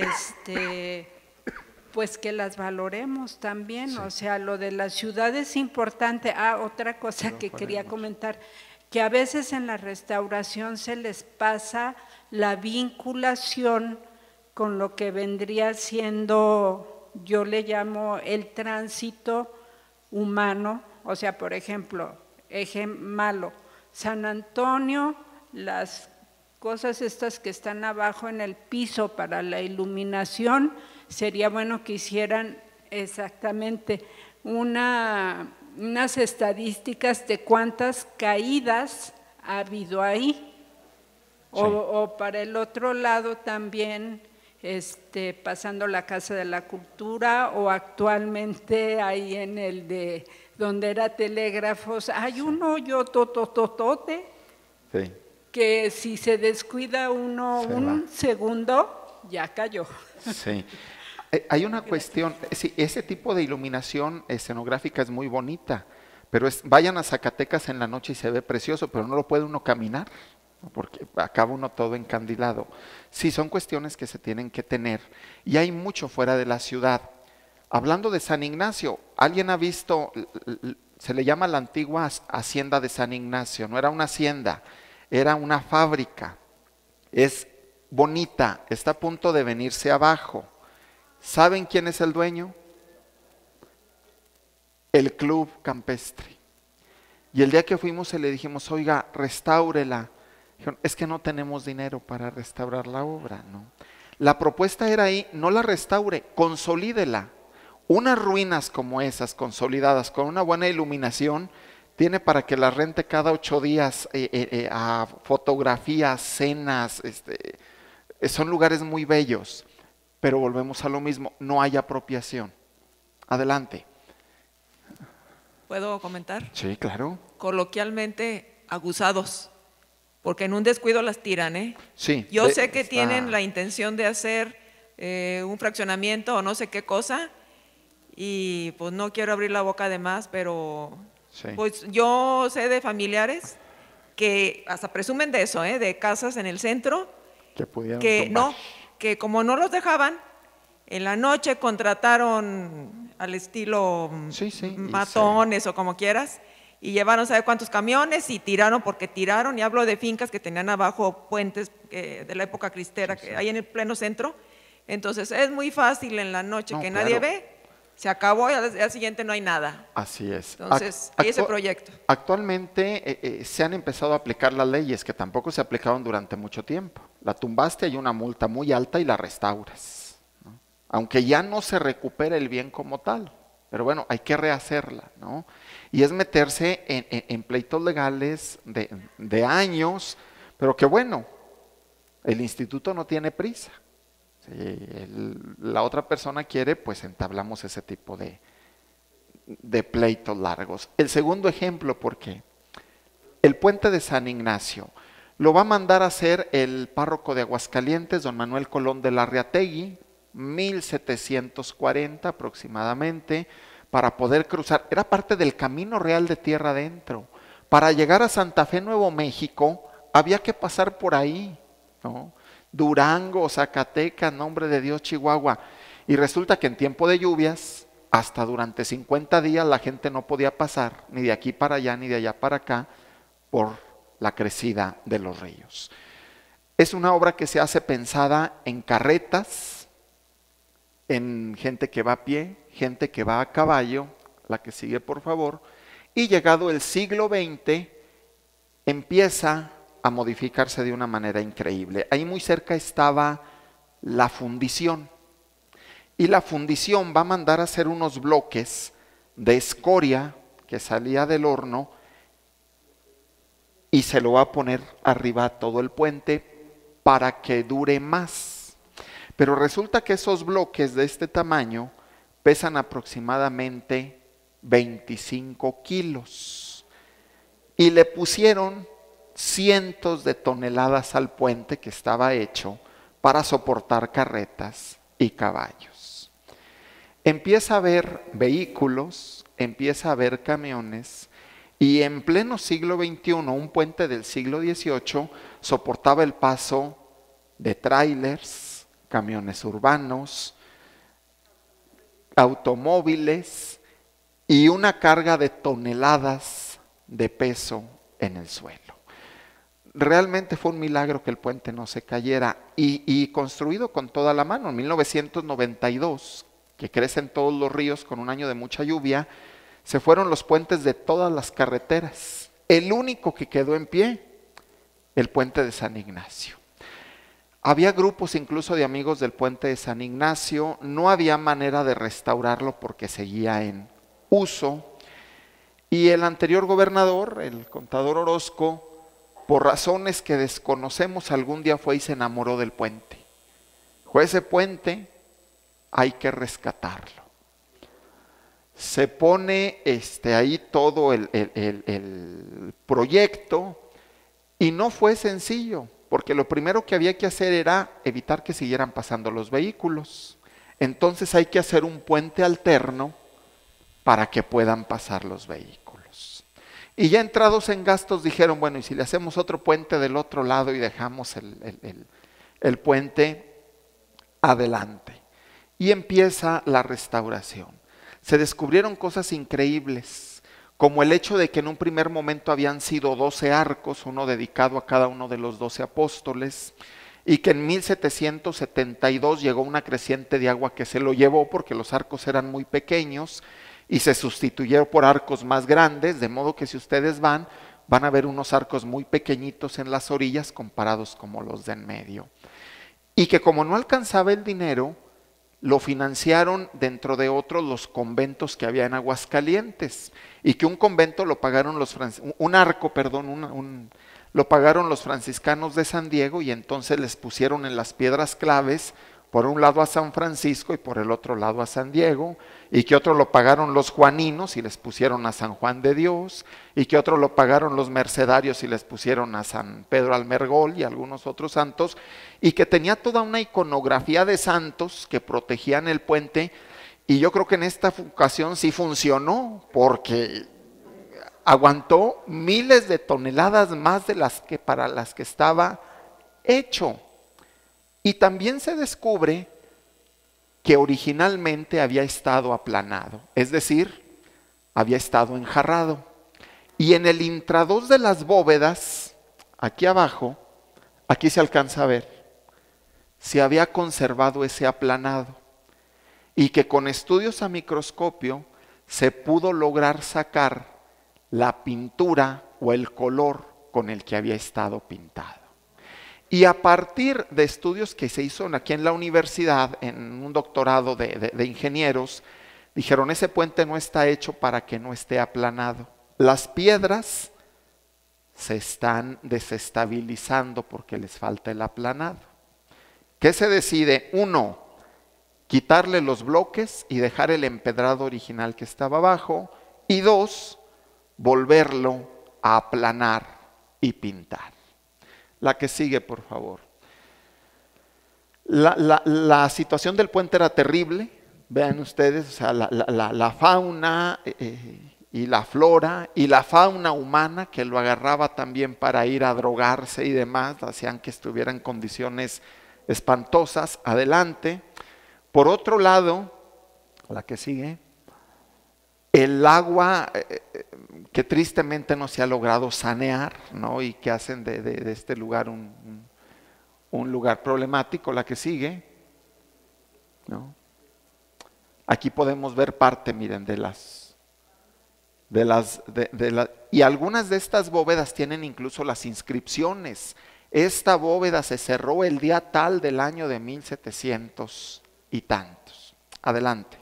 pues que las valoremos también. O sea, lo de la ciudad es importante. Otra cosa que quería comentar, que a veces en la restauración se les pasa la vinculación con lo que vendría siendo, yo le llamo el tránsito humano. O sea, por ejemplo, eje malo, San Antonio, las cosas estas que están abajo en el piso para la iluminación, sería bueno que hicieran exactamente unas estadísticas de cuántas caídas ha habido ahí. O para el otro lado también, pasando la Casa de la Cultura, o actualmente ahí en el de donde era Telégrafos, hay un hoyo totototote, que si se descuida uno segundo, ya cayó.
Sí. Hay una cuestión, sí, ese tipo de iluminación escenográfica es muy bonita, pero vayan a Zacatecas en la noche y se ve precioso, pero no lo puede uno caminar, porque acaba uno todo encandilado. Sí, son cuestiones que se tienen que tener, y hay mucho fuera de la ciudad. Hablando de San Ignacio, ¿alguien ha visto? Se le llama la antigua hacienda de San Ignacio. No era una hacienda, era una fábrica. Es bonita, está a punto de venirse abajo. ¿Saben quién es el dueño? El Club Campestre. Y el día que fuimos se le dijimos, oiga, restáurela. Dijeron, es que no tenemos dinero para restaurar la obra, ¿no? La propuesta era ahí, no la restaure, consolídela. Unas ruinas como esas, consolidadas, con una buena iluminación, tiene para que las rente cada 8 días a fotografías, cenas, son lugares muy bellos, pero volvemos a lo mismo, no hay apropiación. Adelante.
¿Puedo comentar?
Sí, claro.
Coloquialmente, abusados, porque en un descuido las tiran, ¿eh?
Sí.
Yo sé que tienen la intención de hacer un fraccionamiento o no sé qué cosa, y pues no quiero abrir la boca de más, pero
sí.
Pues yo sé de familiares que hasta presumen de eso, de casas en el centro,
que pudieron
que
tumbar.
no, que como no los dejaban, en la noche contrataron al estilo matones o como quieras, y llevaron sabe cuántos camiones y tiraron porque tiraron, y hablo de fincas que tenían abajo puentes de la época cristera, que hay en el pleno centro. Entonces es muy fácil en la noche que nadie ve, se acabó y al día siguiente no hay nada.
Así es.
Entonces hay ese proyecto.
Actualmente se han empezado a aplicar las leyes que tampoco se aplicaron durante mucho tiempo. La tumbaste, hay una multa muy alta y la restauras, ¿no? Aunque ya no se recupera el bien como tal, pero bueno, hay que rehacerla, ¿no? Y es meterse en pleitos legales de años, pero que bueno, el instituto no tiene prisa. Si la otra persona quiere, pues entablamos ese tipo de pleitos largos. El segundo ejemplo, ¿por qué? El puente de San Ignacio lo va a mandar a hacer el párroco de Aguascalientes, don Manuel Colón de Larreategui, 1740 aproximadamente, para poder cruzar. Era parte del Camino Real de Tierra Adentro. Para llegar a Santa Fe, Nuevo México, había que pasar por ahí, ¿no? Durango, Zacatecas, Nombre de Dios, Chihuahua. Y resulta que en tiempo de lluvias, hasta durante 50 días la gente no podía pasar, ni de aquí para allá, ni de allá para acá, por la crecida de los ríos. Es una obra que se hace pensada en carretas, en gente que va a pie, gente que va a caballo, la que sigue por favor, y llegado el siglo XX, empieza a modificarse de una manera increíble. Ahí muy cerca estaba la fundición, y la fundición va a mandar a hacer unos bloques de escoria que salía del horno y se lo va a poner arriba a todo el puente para que dure más. Pero resulta que esos bloques de este tamaño pesan aproximadamente 25 kilos y le pusieron cientos de toneladas al puente que estaba hecho para soportar carretas y caballos. Empieza a haber vehículos, empieza a haber camiones, y en pleno siglo XXI, un puente del siglo XVIII soportaba el paso de tráilers, camiones urbanos, automóviles y una carga de toneladas de peso en el suelo. Realmente fue un milagro que el puente no se cayera y construido con toda la mano. En 1992, que crecen todos los ríos con un año de mucha lluvia, se fueron los puentes de todas las carreteras. El único que quedó en pie, el puente de San Ignacio. Había grupos incluso de amigos del puente de San Ignacio, no había manera de restaurarlo porque seguía en uso. Y el anterior gobernador, el contador Orozco, por razones que desconocemos, algún día fue y se enamoró del puente. Dijo, ese puente hay que rescatarlo. Se pone ahí todo el proyecto y no fue sencillo, porque lo primero que había que hacer era evitar que siguieran pasando los vehículos. Entonces hay que hacer un puente alterno para que puedan pasar los vehículos. Y ya entrados en gastos dijeron, bueno, ¿y si le hacemos otro puente del otro lado y dejamos el puente adelante? Y empieza la restauración. Se descubrieron cosas increíbles, como el hecho de que en un primer momento habían sido 12 arcos, uno dedicado a cada uno de los 12 apóstoles, y que en 1772 llegó una creciente de agua que se lo llevó porque los arcos eran muy pequeños y se sustituyeron por arcos más grandes, de modo que si ustedes van a ver unos arcos muy pequeñitos en las orillas comparados como los de en medio. Y que como no alcanzaba el dinero, lo financiaron dentro de otros los conventos que había en Aguascalientes, y que un convento lo pagaron un arco, perdón, lo pagaron los franciscanos de San Diego, y entonces les pusieron en las piedras claves por un lado a San Francisco y por el otro lado a San Diego, y que otro lo pagaron los juaninos y les pusieron a San Juan de Dios, y que otro lo pagaron los mercedarios y les pusieron a San Pedro Almergol y algunos otros santos, y que tenía toda una iconografía de santos que protegían el puente. Y yo creo que en esta ocasión sí funcionó, porque aguantó miles de toneladas más de las que para las que estaba hecho. Y también se descubre que originalmente había estado aplanado, es decir, había estado enjarrado. Y en el intradós de las bóvedas, aquí abajo, aquí se alcanza a ver, se había conservado ese aplanado, y que con estudios a microscopio se pudo lograr sacar la pintura o el color con el que había estado pintado. Y a partir de estudios que se hizo aquí en la universidad, en un doctorado de ingenieros, dijeron: ese puente no está hecho para que no esté aplanado. Las piedras se están desestabilizando porque les falta el aplanado. ¿Qué se decide? 1, quitarle los bloques y dejar el empedrado original que estaba abajo. Y 2, volverlo a aplanar y pintar. La que sigue, por favor. La situación del puente era terrible. Vean ustedes, o sea, la fauna y la flora y la fauna humana, que lo agarraba también para ir a drogarse y demás, hacían que estuviera en condiciones espantosas. Adelante. Por otro lado, la que sigue, el agua que tristemente no se ha logrado sanear, ¿no? Y que hacen de este lugar un lugar problemático. La que sigue, ¿no? Aquí podemos ver parte, miren, y algunas de estas bóvedas tienen incluso las inscripciones. Esta bóveda se cerró el día tal del año de 1700 y tantos. Adelante.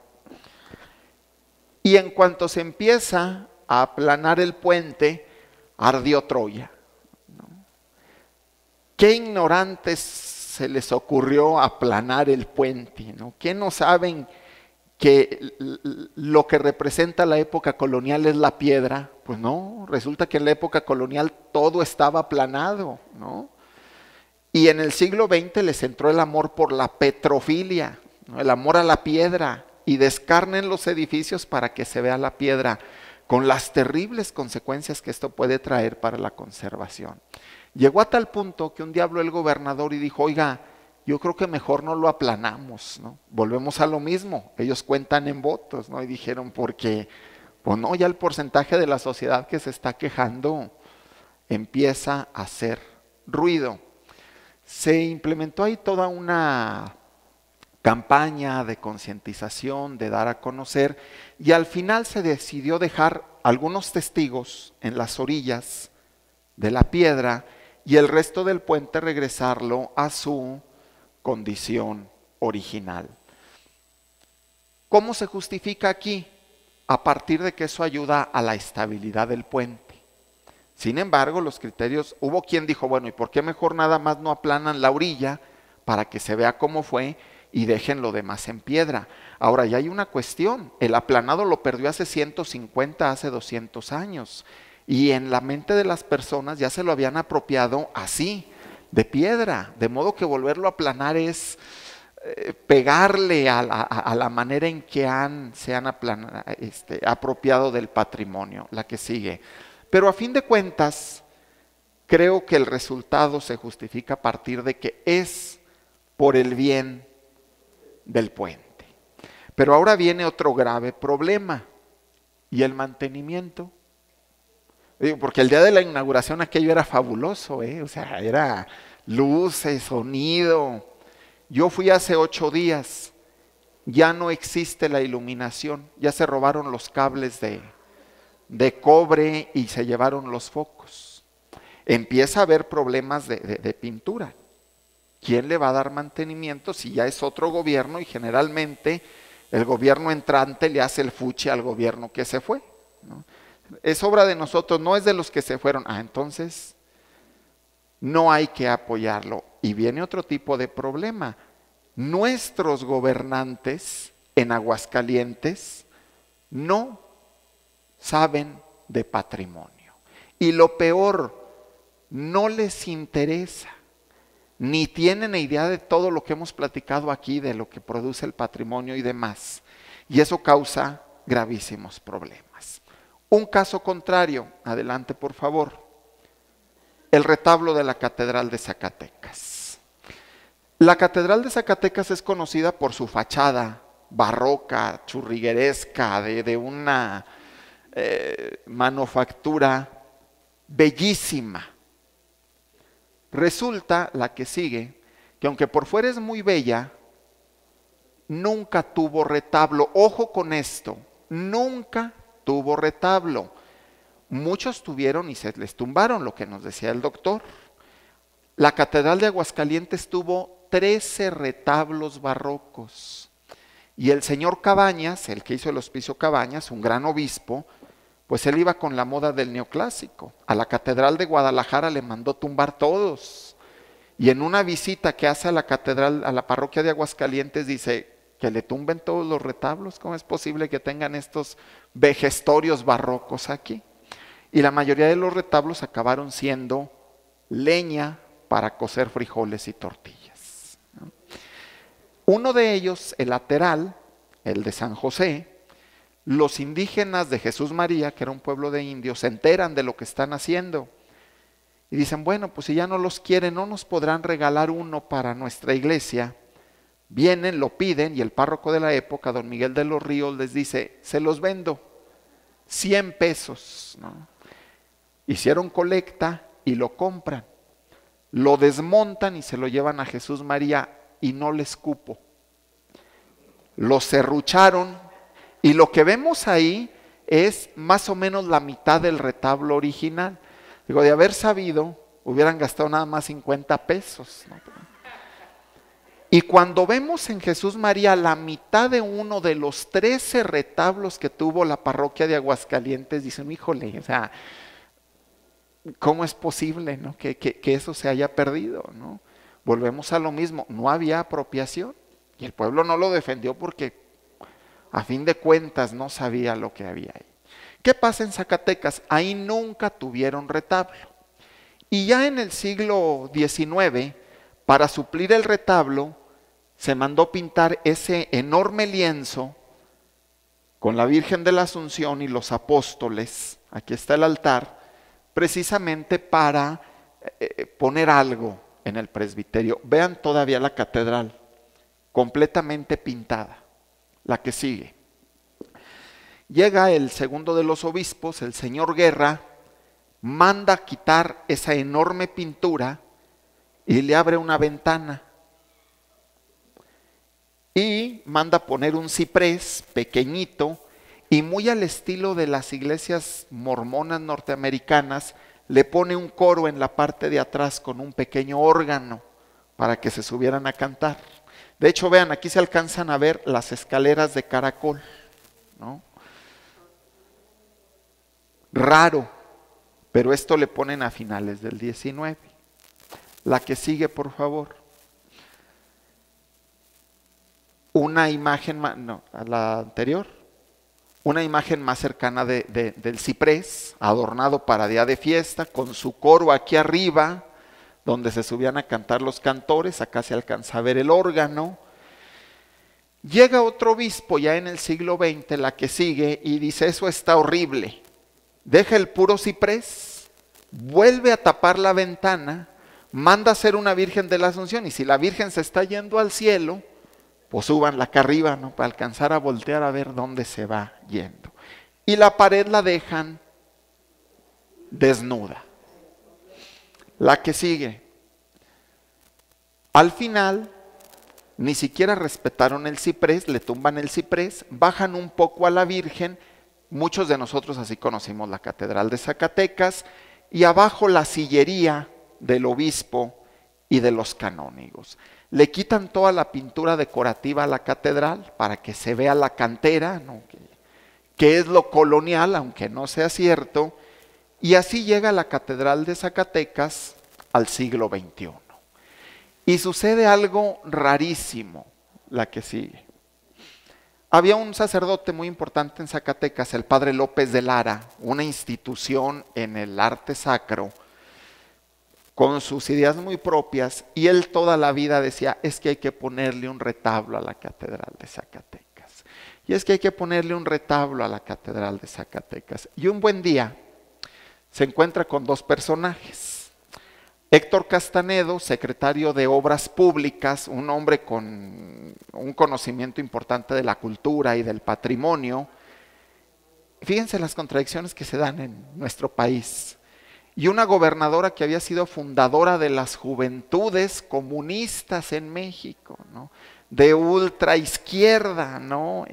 Y en cuanto se empieza a aplanar el puente, ardió Troya, ¿no? ¿Qué ignorantes se les ocurrió aplanar el puente, ¿no? ¿Qué no saben que lo que representa la época colonial es la piedra? Pues no, resulta que en la época colonial todo estaba aplanado, ¿no? Y en el siglo XX les entró el amor por la petrofilia, ¿no? El amor a la piedra, y descarnen los edificios para que se vea la piedra, con las terribles consecuencias que esto puede traer para la conservación. Llegó a tal punto que un día habló el gobernador y dijo: oiga, yo creo que mejor no lo aplanamos, ¿no? Volvemos a lo mismo, ellos cuentan en votos, ¿no? Y dijeron: porque, pues no, ya el porcentaje de la sociedad que se está quejando empieza a hacer ruido. Se implementó ahí toda una campaña de concientización, de dar a conocer, y al final se decidió dejar algunos testigos en las orillas de la piedra y el resto del puente regresarlo a su condición original. ¿Cómo se justifica aquí? A partir de que eso ayuda a la estabilidad del puente. Sin embargo, los criterios, hubo quien dijo: bueno, ¿y por qué mejor nada más no aplanan la orilla para que se vea cómo fue y dejen lo demás en piedra? Ahora, ya hay una cuestión: el aplanado lo perdió hace 150, hace 200 años, y en la mente de las personas ya se lo habían apropiado así, de piedra, de modo que volverlo a aplanar es pegarle a la manera en que se han apropiado del patrimonio. La que sigue. Pero a fin de cuentas, creo que el resultado se justifica a partir de que es por el bien del puente. Pero ahora viene otro grave problema: ¿y el mantenimiento? Digo, porque el día de la inauguración aquello era fabuloso, o sea, era luces, sonido. Yo fui hace 8 días, ya no existe la iluminación, ya se robaron los cables de cobre y se llevaron los focos. Empieza a haber problemas de pintura. ¿quién le va a dar mantenimiento si ya es otro gobierno y generalmente el gobierno entrante le hace el fuchi al gobierno que se fue, ¿no? Es obra de nosotros, no es de los que se fueron. Entonces no hay que apoyarlo. Y viene otro tipo de problema. Nuestros gobernantes en Aguascalientes no saben de patrimonio. Y lo peor, no les interesa, ni tienen idea de todo lo que hemos platicado aquí, de lo que produce el patrimonio y demás. Y eso causa gravísimos problemas. Un caso contrario, adelante por favor. El retablo de la Catedral de Zacatecas. La Catedral de Zacatecas es conocida por su fachada barroca, churrigueresca, de una manufactura bellísima. Resulta, la que sigue, que aunque por fuera es muy bella, nunca tuvo retablo. Ojo con esto, nunca tuvo retablo. Muchos tuvieron y se les tumbaron, lo que nos decía el doctor. La Catedral de Aguascalientes tuvo 13 retablos barrocos. Y el señor Cabañas, el que hizo el Hospicio Cabañas, un gran obispo, pues él iba con la moda del neoclásico. A la Catedral de Guadalajara le mandó tumbar todos. Y en una visita que hace a la catedral, a la parroquia de Aguascalientes, dice que le tumben todos los retablos. ¿Cómo es posible que tengan estos vejestorios barrocos aquí? Y la mayoría de los retablos acabaron siendo leña para cocer frijoles y tortillas, ¿no? Uno de ellos, el lateral, el de San José, los indígenas de Jesús María, que era un pueblo de indios, se enteran de lo que están haciendo y dicen, bueno, pues si ya no los quieren, no nos podrán regalar uno para nuestra iglesia. Vienen, lo piden y el párroco de la época, don Miguel de los Ríos, les dice, se los vendo, 100 pesos, ¿no? Hicieron colecta y lo compran, lo desmontan y se lo llevan a Jesús María y no les cupo. Lo serrucharon y lo que vemos ahí es más o menos la mitad del retablo original. Digo, de haber sabido, hubieran gastado nada más 50 pesos, ¿no? Y cuando vemos en Jesús María la mitad de uno de los 13 retablos que tuvo la parroquia de Aguascalientes, dicen, híjole, o sea, ¿cómo es posible, ¿no? que eso se haya perdido, ¿no? Volvemos a lo mismo, no había apropiación y el pueblo no lo defendió porque a fin de cuentas no sabía lo que había ahí. ¿Qué pasa en Zacatecas? Ahí nunca tuvieron retablo. Y ya en el siglo XIX, para suplir el retablo, se mandó pintar ese enorme lienzo con la Virgen de la Asunción y los apóstoles. Aquí está el altar, precisamente para poner algo en el presbiterio. Vean todavía la catedral, completamente pintada. La que sigue. Llega el segundo de los obispos, el señor Guerra, manda quitar esa enorme pintura y le abre una ventana. Y manda poner un ciprés pequeñito y muy al estilo de las iglesias mormonas norteamericanas, le pone un coro en la parte de atrás con un pequeño órgano para que se subieran a cantar. De hecho, vean, aquí se alcanzan a ver las escaleras de caracol, ¿no? Raro, pero esto le ponen a finales del 19. La que sigue, por favor. Una imagen, no, a la anterior. Una imagen más cercana del ciprés, adornado para día de fiesta, con su coro aquí arriba, donde se subían a cantar los cantores. Acá se alcanza a ver el órgano. Llega otro obispo ya en el siglo XX, la que sigue, y dice, eso está horrible. Deja el puro ciprés, vuelve a tapar la ventana, manda hacer una Virgen de la Asunción, y si la Virgen se está yendo al cielo, pues súbanla acá arriba, ¿no? Para alcanzar a voltear a ver dónde se va yendo. Y la pared la dejan desnuda. La que sigue. Al final, ni siquiera respetaron el ciprés, le tumban el ciprés, bajan un poco a la Virgen. Muchos de nosotros así conocimos la Catedral de Zacatecas, y abajo la sillería del obispo y de los canónigos. Le quitan toda la pintura decorativa a la catedral para que se vea la cantera, ¿no? que es lo colonial, aunque no sea cierto, y así llega la catedral de Zacatecas al siglo XXI. Y sucede algo rarísimo, la que sigue. Había un sacerdote muy importante en Zacatecas, el padre López de Lara, una institución en el arte sacro, con sus ideas muy propias, y él toda la vida decía, es que hay que ponerle un retablo a la catedral de Zacatecas. Y es que hay que ponerle un retablo a la catedral de Zacatecas. Y un buen día se encuentra con dos personajes. Héctor Castanedo, secretario de Obras Públicas, un hombre con un conocimiento importante de la cultura y del patrimonio. Fíjense las contradicciones que se dan en nuestro país. Y una gobernadora que había sido fundadora de las juventudes comunistas en México, ¿no? De ultra izquierda, ¿no?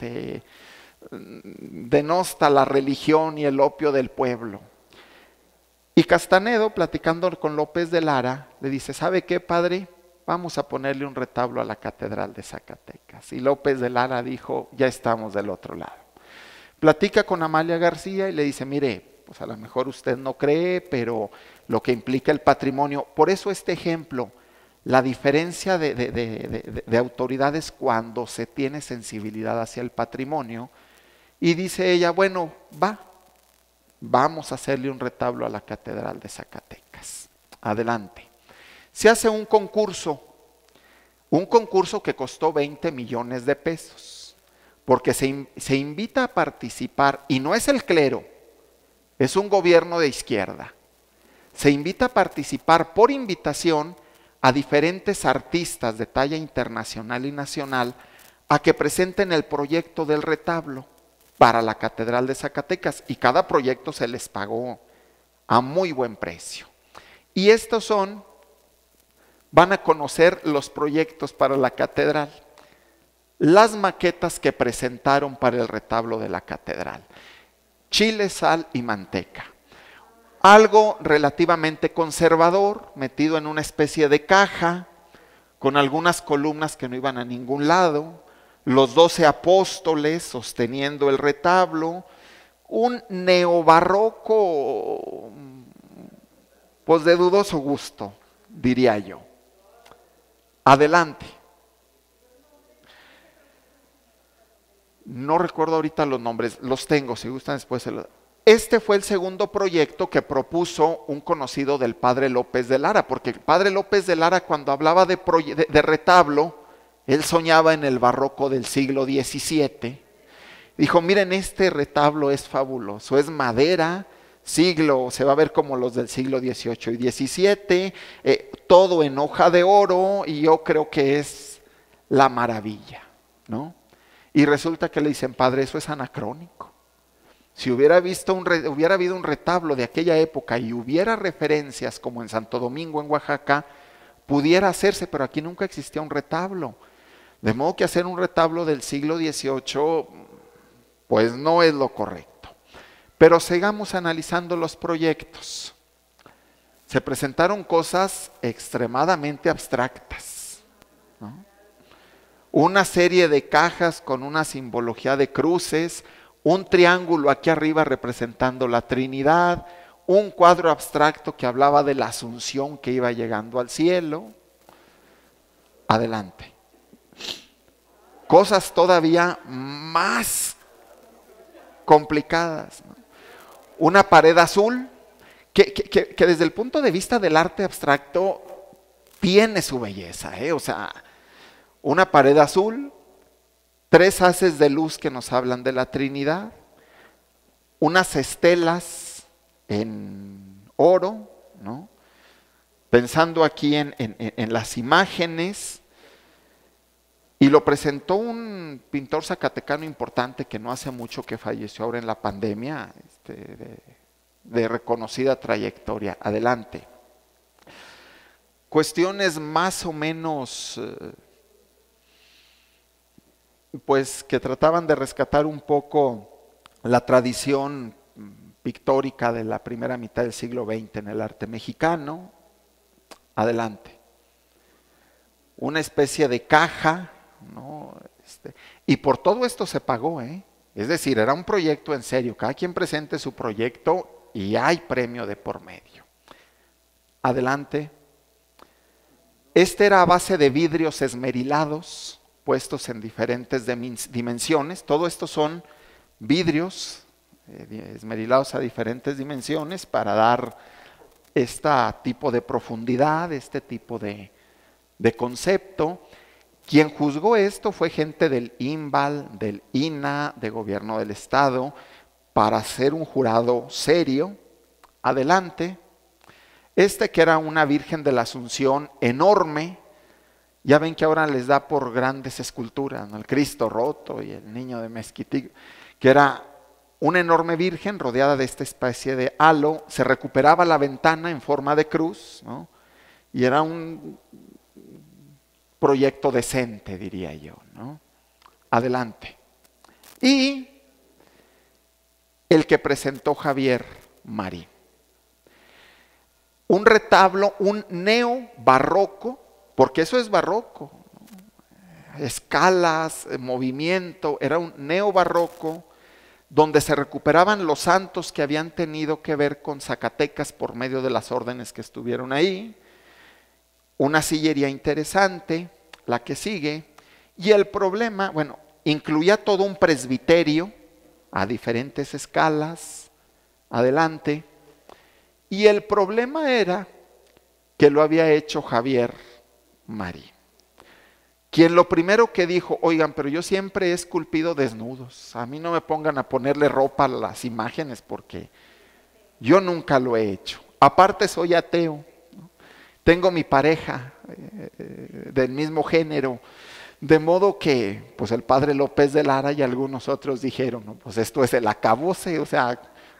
Denosta la religión y el opio del pueblo. Y Castanedo, platicando con López de Lara, le dice, ¿sabe qué, padre? Vamos a ponerle un retablo a la catedral de Zacatecas. Y López de Lara dijo, ya estamos del otro lado. Platica con Amalia García y le dice, mire, pues a lo mejor usted no cree, pero lo que implica el patrimonio, por eso este ejemplo, la diferencia de autoridades cuando se tiene sensibilidad hacia el patrimonio, y dice ella, bueno, vamos a hacerle un retablo a la catedral de Zacatecas. Adelante. Se hace un concurso que costó 20 millones de pesos, porque se invita a participar, y no es el clero, es un gobierno de izquierda. Se invita a participar por invitación a diferentes artistas de talla internacional y nacional a que presenten el proyecto del retablo para la Catedral de Zacatecas, y cada proyecto se les pagó a muy buen precio. Y estos van a conocer los proyectos para la catedral, las maquetas que presentaron para el retablo de la catedral. Chile, sal y manteca. Algo relativamente conservador, metido en una especie de caja, con algunas columnas que no iban a ningún lado, los 12 apóstoles sosteniendo el retablo, un neobarroco, pues de dudoso gusto, diría yo. Adelante. No recuerdo ahorita los nombres, los tengo, si gustan después se los... Este fue el segundo proyecto que propuso un conocido del padre López de Lara, porque el padre López de Lara, cuando hablaba de retablo, él soñaba en el barroco del siglo XVII. Dijo, miren, este retablo es fabuloso, es madera, se va a ver como los del siglo XVIII y XVII, todo en hoja de oro, y yo creo que es la maravilla, ¿no? Y resulta que le dicen, padre, eso es anacrónico. Si hubiera habido un retablo de aquella época y hubiera referencias como en Santo Domingo, en Oaxaca, pudiera hacerse, pero aquí nunca existía un retablo. De modo que hacer un retablo del siglo XVIII, pues no es lo correcto. Pero sigamos analizando los proyectos. Se presentaron cosas extremadamente abstractas, ¿no? Una serie de cajas con una simbología de cruces, un triángulo aquí arriba representando la Trinidad, un cuadro abstracto que hablaba de la Asunción que iba llegando al cielo. Adelante. Cosas todavía más complicadas, ¿no? Una pared azul que desde el punto de vista del arte abstracto tiene su belleza, o sea, una pared azul, 3 haces de luz que nos hablan de la Trinidad, unas estelas en oro, ¿no? Pensando aquí en las imágenes, y lo presentó un pintor zacatecano importante que no hace mucho, que falleció ahora en la pandemia, de reconocida trayectoria. Adelante. Cuestiones más o menos... pues que trataban de rescatar un poco la tradición pictórica de la primera mitad del siglo XX en el arte mexicano. Adelante. una especie de caja, ¿no? Y por todo esto se pagó, ¿eh? Es decir, era un proyecto en serio, cada quien presente su proyecto y hay premio de por medio. Adelante. Este era a base de vidrios esmerilados, puestos en diferentes dimensiones. Todo esto son vidrios esmerilados a diferentes dimensiones para dar este tipo de profundidad, este tipo de concepto. Quien juzgó esto fue gente del INVAL, del INA, de Gobierno del Estado, para hacer un jurado serio. Adelante. Que era una Virgen de la Asunción enorme, ya ven que ahora les da por grandes esculturas, ¿no? El Cristo roto y el niño de Mezquitic, que era una enorme Virgen rodeada de esta especie de halo. Se recuperaba la ventana en forma de cruz, ¿no? Y era un proyecto decente, diría yo, ¿no? Adelante. Y el que presentó Javier Marín. Un retablo, un neobarroco, porque eso es barroco, ¿no? Escalas, movimiento, era un neobarroco donde se recuperaban los santos que habían tenido que ver con Zacatecas por medio de las órdenes que estuvieron ahí. Una sillería interesante, la que sigue, y el problema, bueno, incluía todo un presbiterio a diferentes escalas. Adelante. Y el problema era que lo había hecho Javier Marín, quien lo primero que dijo: oigan, pero yo siempre he esculpido desnudos, a mí no me pongan a ponerle ropa a las imágenes porque yo nunca lo he hecho. Aparte soy ateo, ¿no? Tengo mi pareja del mismo género, de modo que pues el padre López de Lara y algunos otros dijeron, ¿no? Pues esto es el acabose, o sea...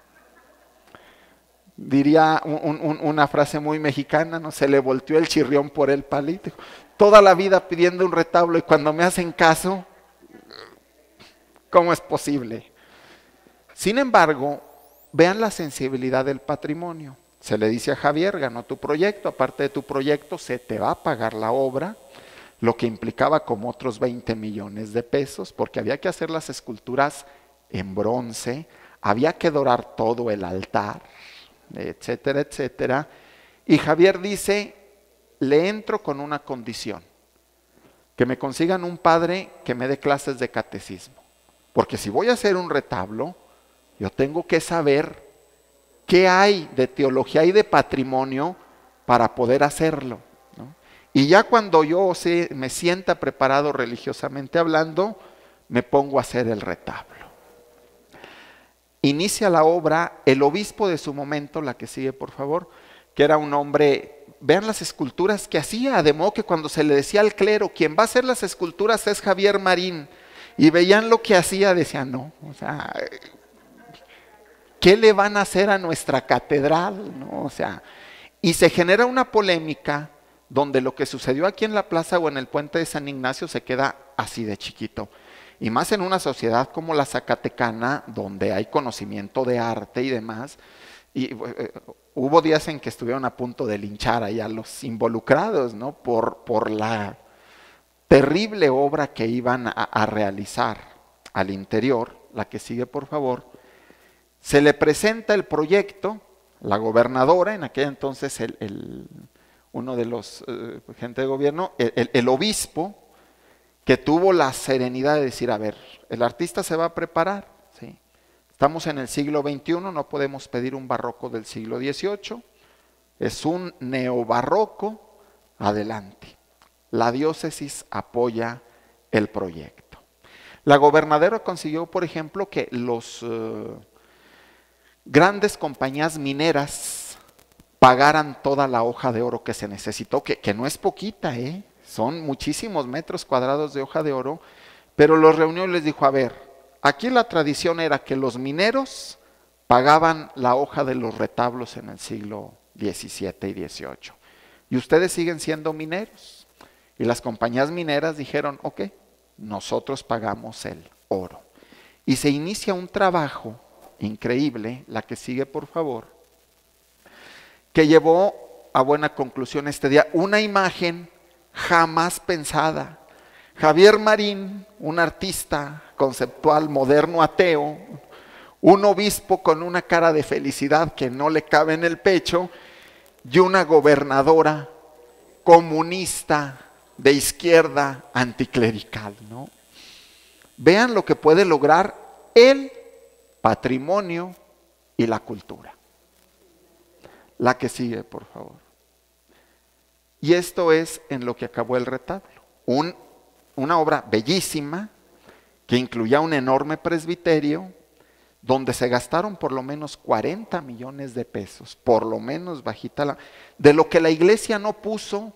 Diría una frase muy mexicana, ¿no? Se le volteó el chirrión por el palito. Toda la vida pidiendo un retablo y cuando me hacen caso, ¿cómo es posible? Sin embargo, vean la sensibilidad del patrimonio. Se le dice a Javier: ganó tu proyecto, aparte de tu proyecto se te va a pagar la obra, lo que implicaba como otros 20 millones de pesos, porque había que hacer las esculturas en bronce, había que dorar todo el altar, etcétera, etcétera. Y Javier dice: le entro con una condición, que me consigan un padre que me dé clases de catecismo, porque si voy a hacer un retablo, yo tengo que saber qué hay de teología y de patrimonio para poder hacerlo, ¿no? Y ya cuando yo me sienta preparado religiosamente hablando, me pongo a hacer el retablo. Inicia la obra el obispo de su momento, la que sigue por favor, que era un hombre, vean las esculturas que hacía, de modo que cuando se le decía al clero: quien va a hacer las esculturas es Javier Marín, y veían lo que hacía, decían: no, o sea, ¿qué le van a hacer a nuestra catedral? ¿No? O sea, y se genera una polémica donde lo que sucedió aquí en la plaza o en el puente de San Ignacio se queda así de chiquito. Y más en una sociedad como la zacatecana, donde hay conocimiento de arte y demás. Y hubo días en que estuvieron a punto de linchar ahí a los involucrados, ¿no? Por la terrible obra que iban a realizar al interior. La que sigue, por favor. Se le presenta el proyecto, la gobernadora, en aquel entonces uno de los gente de gobierno, el obispo, que tuvo la serenidad de decir: a ver, el artista se va a preparar, ¿sí? Estamos en el siglo XXI, no podemos pedir un barroco del siglo XVIII, es un neobarroco, adelante. La diócesis apoya el proyecto. La gobernadora consiguió, por ejemplo, que los grandes compañías mineras pagaran toda la hoja de oro que se necesitó, que no es poquita, son muchísimos metros cuadrados de hoja de oro, pero los reunió y les dijo: a ver, aquí la tradición era que los mineros pagaban la hoja de los retablos en el siglo XVII y XVIII, y ustedes siguen siendo mineros. Y las compañías mineras dijeron: ok, nosotros pagamos el oro. Y se inicia un trabajo increíble, la que sigue por favor, que llevó a buena conclusión este día. Una imagen jamás pensada. Javier Marín, un artista conceptual moderno ateo, un obispo con una cara de felicidad que no le cabe en el pecho, y una gobernadora comunista de izquierda anticlerical, ¿no? Vean lo que puede lograr el patrimonio y la cultura. La que sigue, por favor. Y esto es en lo que acabó el retablo. Una obra bellísima que incluía un enorme presbiterio donde se gastaron por lo menos 40 millones de pesos, por lo menos bajita de lo que la iglesia no puso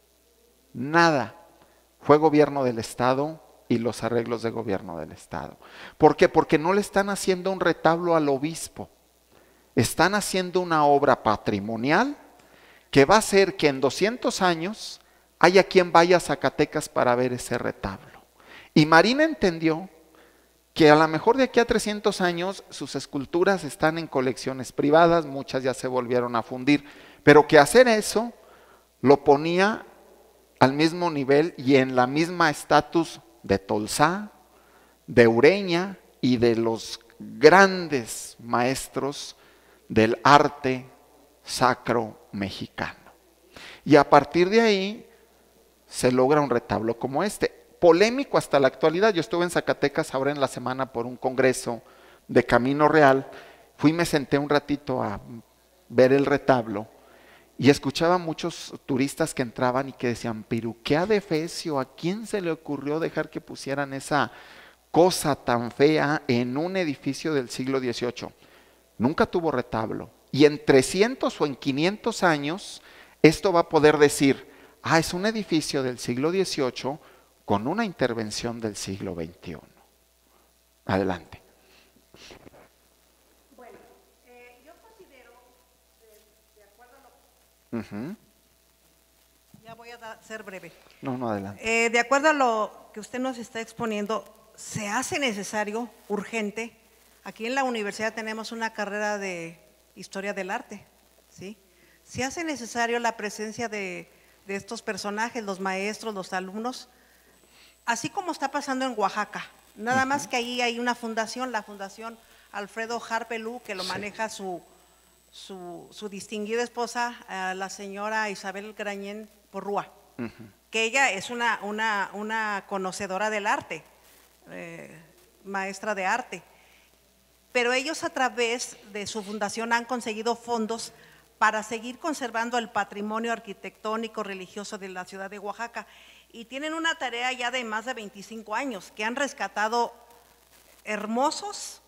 nada. Fue gobierno del Estado y los arreglos de gobierno del Estado. ¿Por qué? Porque no le están haciendo un retablo al obispo. Están haciendo una obra patrimonial que va a hacer que en 200 años haya quien vaya a Zacatecas para ver ese retablo. Y Marín entendió que a lo mejor de aquí a 300 años sus esculturas están en colecciones privadas, muchas ya se volvieron a fundir, pero que hacer eso lo ponía al mismo nivel y en la misma estatus de Tolsá, de Ureña y de los grandes maestros del arte sacro mexicano. Y a partir de ahí se logra un retablo como este, polémico hasta la actualidad. Yo estuve en Zacatecas ahora en la semana por un congreso de Camino Real, fui y me senté un ratito a ver el retablo y escuchaba a muchos turistas que entraban y que decían, pero qué adefesio, ¿a quién se le ocurrió dejar que pusieran esa cosa tan fea en un edificio del siglo XVIII? Nunca tuvo retablo. Y en 300 o en 500 años, esto va a poder decir, es un edificio del siglo XVIII con una intervención del siglo XXI. Adelante.
Bueno, yo considero, de acuerdo a lo... Ya voy a ser breve.
No, adelante.
De acuerdo a lo que usted nos está exponiendo, se hace necesario, urgente. Aquí en la universidad tenemos una carrera de Historia del Arte, ¿sí? Se hace necesario la presencia de estos personajes, los maestros, los alumnos, así como está pasando en Oaxaca. Nada más que ahí hay una fundación, la Fundación Alfredo Harpelú, que lo maneja su distinguida esposa, la señora Isabel Grañén Porrúa, que ella es una conocedora del arte, maestra de arte. Pero ellos a través de su fundación han conseguido fondos para seguir conservando el patrimonio arquitectónico religioso de la ciudad de Oaxaca. Y tienen una tarea ya de más de 25 años, que han rescatado hermosos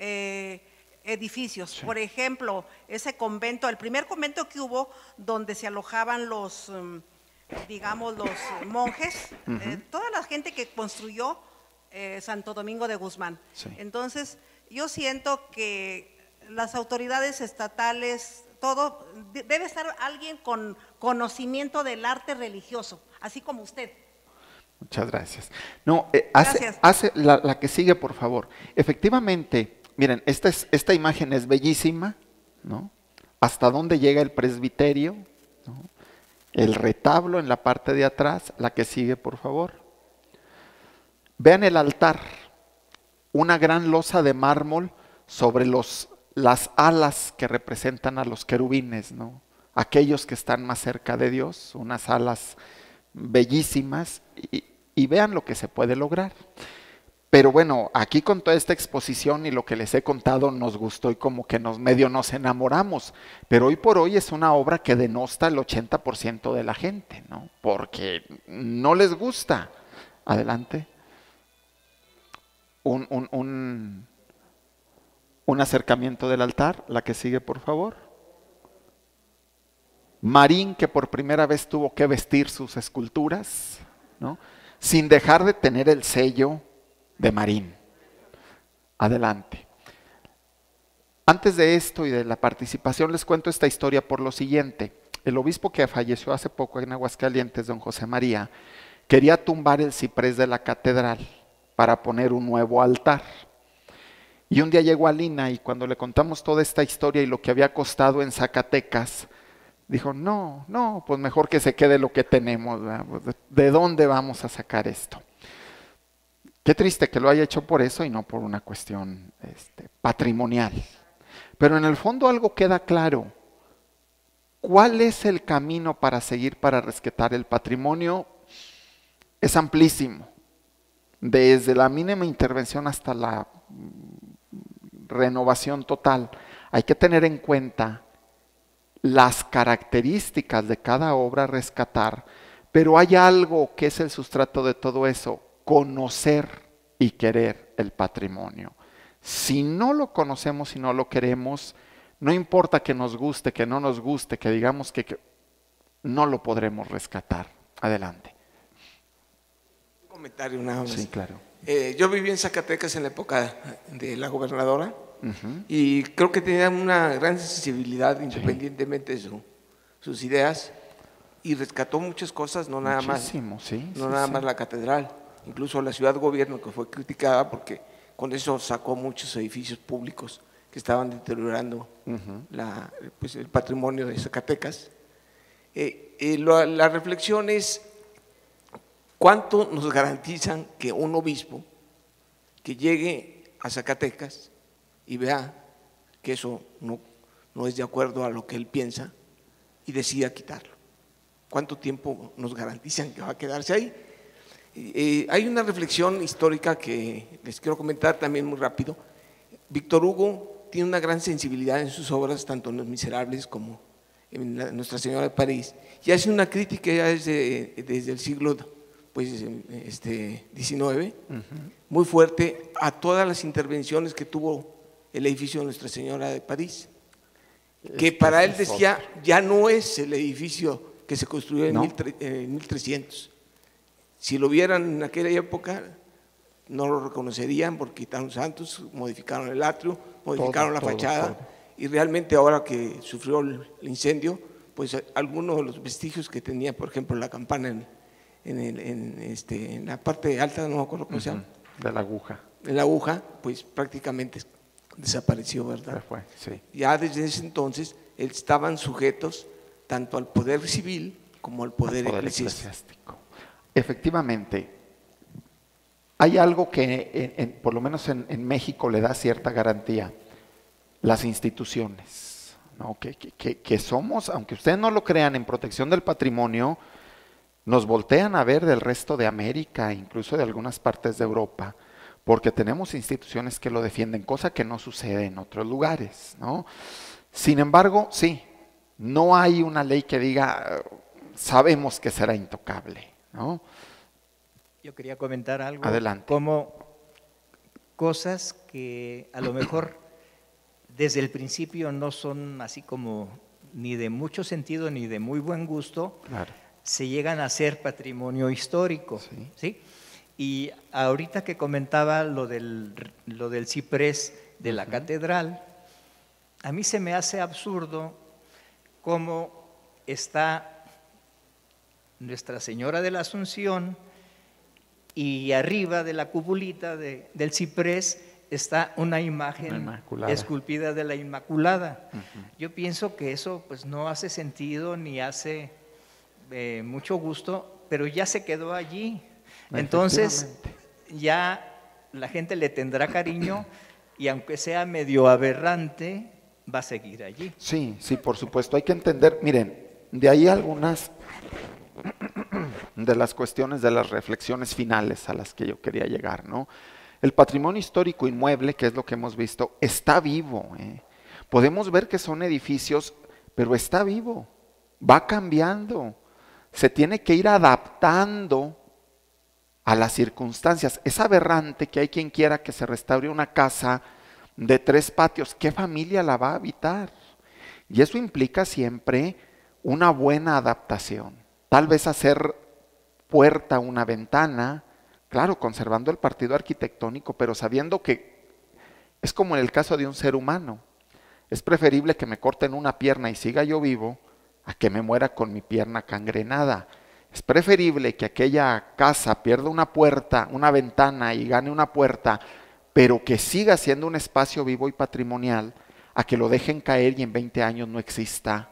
edificios. Sí. Por ejemplo, ese convento, el primer convento que hubo, donde se alojaban los, digamos, los monjes, toda la gente que construyó Santo Domingo de Guzmán. Sí. Entonces, yo siento que las autoridades estatales, todo, debe estar alguien con conocimiento del arte religioso, así como usted.
Muchas gracias. No, hace la que sigue, por favor. Efectivamente, miren, esta imagen es bellísima, ¿no? Hasta dónde llega el presbiterio, ¿no? El retablo en la parte de atrás, la que sigue, por favor. Vean el altar, una gran losa de mármol sobre las alas que representan a los querubines, ¿no? Aquellos que están más cerca de Dios, unas alas bellísimas, y vean lo que se puede lograr. Pero bueno, aquí con toda esta exposición y lo que les he contado nos gustó y como que medio nos enamoramos, pero hoy por hoy es una obra que denosta el 80% de la gente, ¿no? Porque no les gusta. Adelante. Un acercamiento del altar, la que sigue, por favor. Marín, que por primera vez tuvo que vestir sus esculturas, ¿no? Sin dejar de tener el sello de Marín. Adelante. Antes de esto y de la participación les cuento esta historia por lo siguiente. El obispo que falleció hace poco en Aguascalientes, don José María, quería tumbar el ciprés de la catedral para poner un nuevo altar. Y un día llegó a Lina y cuando le contamos toda esta historia y lo que había costado en Zacatecas, dijo, no, pues mejor que se quede lo que tenemos, pues, ¿de dónde vamos a sacar esto? Qué triste que lo haya hecho por eso y no por una cuestión patrimonial. Pero en el fondo algo queda claro. ¿Cuál es el camino para seguir para rescatar el patrimonio? Es amplísimo. Desde la mínima intervención hasta la renovación total. Hay que tener en cuenta las características de cada obra a rescatar, pero hay algo que es el sustrato de todo eso: conocer y querer el patrimonio. Si no lo conocemos, si no lo queremos, no importa que nos guste, que no nos guste, que digamos que no lo podremos rescatar. Adelante.
Un comentario nada más.
Sí, claro.
Yo viví en Zacatecas en la época de la gobernadora, y creo que tenía una gran sensibilidad independientemente de sus ideas, y rescató muchas cosas, no nada más la catedral, incluso la ciudad gobierno, que fue criticada porque con eso sacó muchos edificios públicos que estaban deteriorando pues el patrimonio de Zacatecas. La reflexión es: ¿cuánto nos garantizan que un obispo que llegue a Zacatecas y vea que eso no es de acuerdo a lo que él piensa y decida quitarlo? ¿Cuánto tiempo nos garantizan que va a quedarse ahí? Hay una reflexión histórica que les quiero comentar también muy rápido. Víctor Hugo tiene una gran sensibilidad en sus obras, tanto en Los Miserables como en Nuestra Señora de París, y hace una crítica ya desde el siglo XIX, muy fuerte a todas las intervenciones que tuvo el edificio de Nuestra Señora de París, que para él decía ya no es el edificio que se construyó en 1300. Si lo vieran en aquella época no lo reconocerían porque quitaron santos, modificaron el atrio, modificaron la fachada, y realmente ahora que sufrió el incendio, pues algunos de los vestigios que tenía, por ejemplo, la campana en la parte alta, no me acuerdo cómo se llama.
De la aguja.
De la aguja, pues prácticamente desapareció, ¿verdad? Ya desde ese entonces estaban sujetos tanto al poder civil como al poder eclesiástico.
Efectivamente, hay algo que por lo menos en México le da cierta garantía: las instituciones, ¿no? que somos, aunque ustedes no lo crean, en protección del patrimonio, nos voltean a ver del resto de América, incluso de algunas partes de Europa, porque tenemos instituciones que lo defienden, cosa que no sucede en otros lugares, ¿no? Sin embargo, sí, no hay una ley que diga, sabemos que será intocable, ¿no?
Yo quería comentar algo.
Adelante.
Como cosas que a lo mejor desde el principio no son así como ni de mucho sentido ni de muy buen gusto, se llegan a ser patrimonio histórico, ¿sí? Y ahorita que comentaba lo del ciprés de la catedral, a mí se me hace absurdo cómo está Nuestra Señora de la Asunción y arriba de la cupulita del ciprés está una imagen esculpida de la Inmaculada. Yo pienso que eso pues no hace sentido ni hace mucho gusto, pero ya se quedó allí. Entonces ya la gente le tendrá cariño y aunque sea medio aberrante, va a seguir allí.
Sí, por supuesto. Hay que entender, miren, de ahí algunas de las cuestiones, de las reflexiones finales a las que yo quería llegar, ¿no? El patrimonio histórico inmueble, que es lo que hemos visto, está vivo. Podemos ver que son edificios, pero está vivo, va cambiando, se tiene que ir adaptando a las circunstancias. Es aberrante que hay quien quiera que se restaure una casa de 3 patios. ¿Qué familia la va a habitar? Y eso implica siempre una buena adaptación. Tal vez hacer puerta, una ventana, claro, conservando el partido arquitectónico, pero sabiendo que es como en el caso de un ser humano. Es preferible que me corten una pierna y siga yo vivo a que me muera con mi pierna cangrenada. Es preferible que aquella casa pierda una puerta, una ventana y gane una puerta, pero que siga siendo un espacio vivo y patrimonial, a que lo dejen caer y en 20 años no exista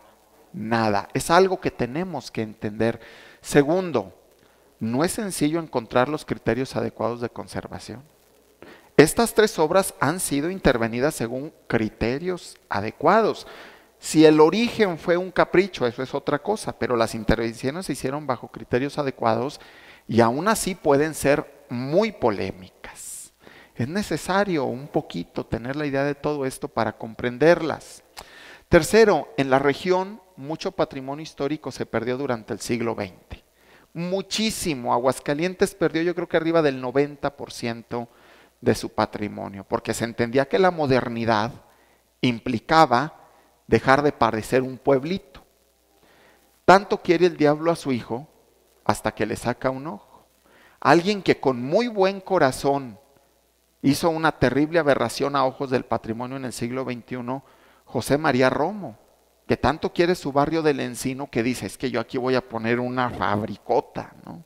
nada. Es algo que tenemos que entender. Segundo, no es sencillo encontrar los criterios adecuados de conservación. Estas 3 obras han sido intervenidas según criterios adecuados. Si el origen fue un capricho, eso es otra cosa, pero las intervenciones se hicieron bajo criterios adecuados y aún así pueden ser muy polémicas. Es necesario un poquito tener la idea de todo esto para comprenderlas. Tercero, en la región mucho patrimonio histórico se perdió durante el siglo XX. Muchísimo. Aguascalientes perdió, yo creo que arriba del 90% de su patrimonio, porque se entendía que la modernidad implicaba dejar de parecer un pueblito. Tanto quiere el diablo a su hijo hasta que le saca un ojo. Alguien que con muy buen corazón hizo una terrible aberración a ojos del patrimonio en el siglo XXI, José María Romo, que tanto quiere su barrio del Encino que dice, es que yo aquí voy a poner una fabricota, ¿no?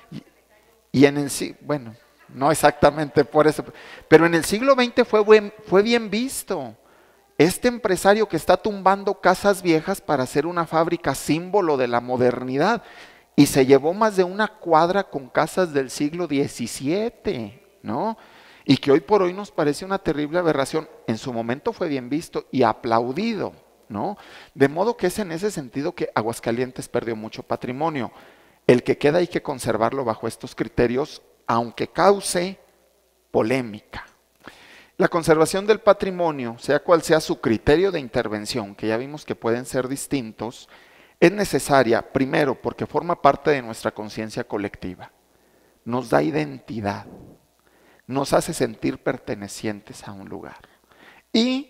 Y en el siglo, bueno, no exactamente por eso, pero en el siglo XX fue bien visto. Este empresario que está tumbando casas viejas para hacer una fábrica símbolo de la modernidad y se llevó más de una cuadra con casas del siglo XVII, ¿no? Y que hoy por hoy nos parece una terrible aberración. En su momento fue bien visto y aplaudido, ¿no? De modo que es en ese sentido que Aguascalientes perdió mucho patrimonio. El que queda hay que conservarlo bajo estos criterios, aunque cause polémica. La conservación del patrimonio, sea cual sea su criterio de intervención, que ya vimos que pueden ser distintos, es necesaria, primero, porque forma parte de nuestra conciencia colectiva. Nos da identidad, nos hace sentir pertenecientes a un lugar. Y,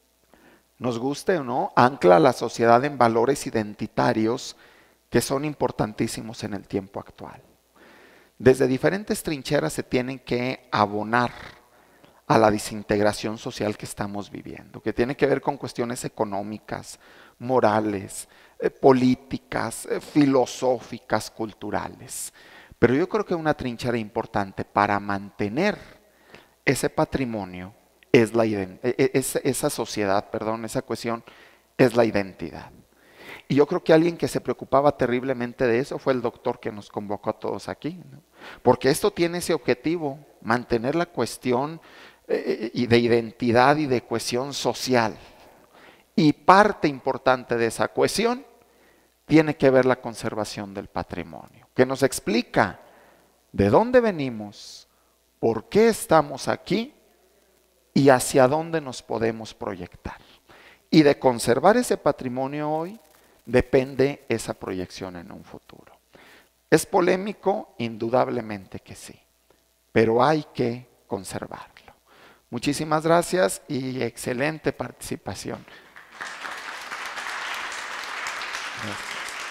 nos guste o no, ancla a la sociedad en valores identitarios que son importantísimos en el tiempo actual. Desde diferentes trincheras se tienen que abonar a la desintegración social que estamos viviendo, que tiene que ver con cuestiones económicas, morales, políticas, filosóficas, culturales. Pero yo creo que una trinchera importante para mantener ese patrimonio es esa sociedad, esa cuestión es la identidad. Y yo creo que alguien que se preocupaba terriblemente de eso fue el doctor que nos convocó a todos aquí, ¿no? Porque esto tiene ese objetivo, mantener la cuestión de identidad y de cohesión social. Y parte importante de esa cohesión tiene que ver la conservación del patrimonio, que nos explica de dónde venimos, por qué estamos aquí y hacia dónde nos podemos proyectar. Y de conservar ese patrimonio hoy depende esa proyección en un futuro. ¿Es polémico? Indudablemente que sí, pero hay que conservarlo. Muchísimas gracias y excelente participación. Gracias.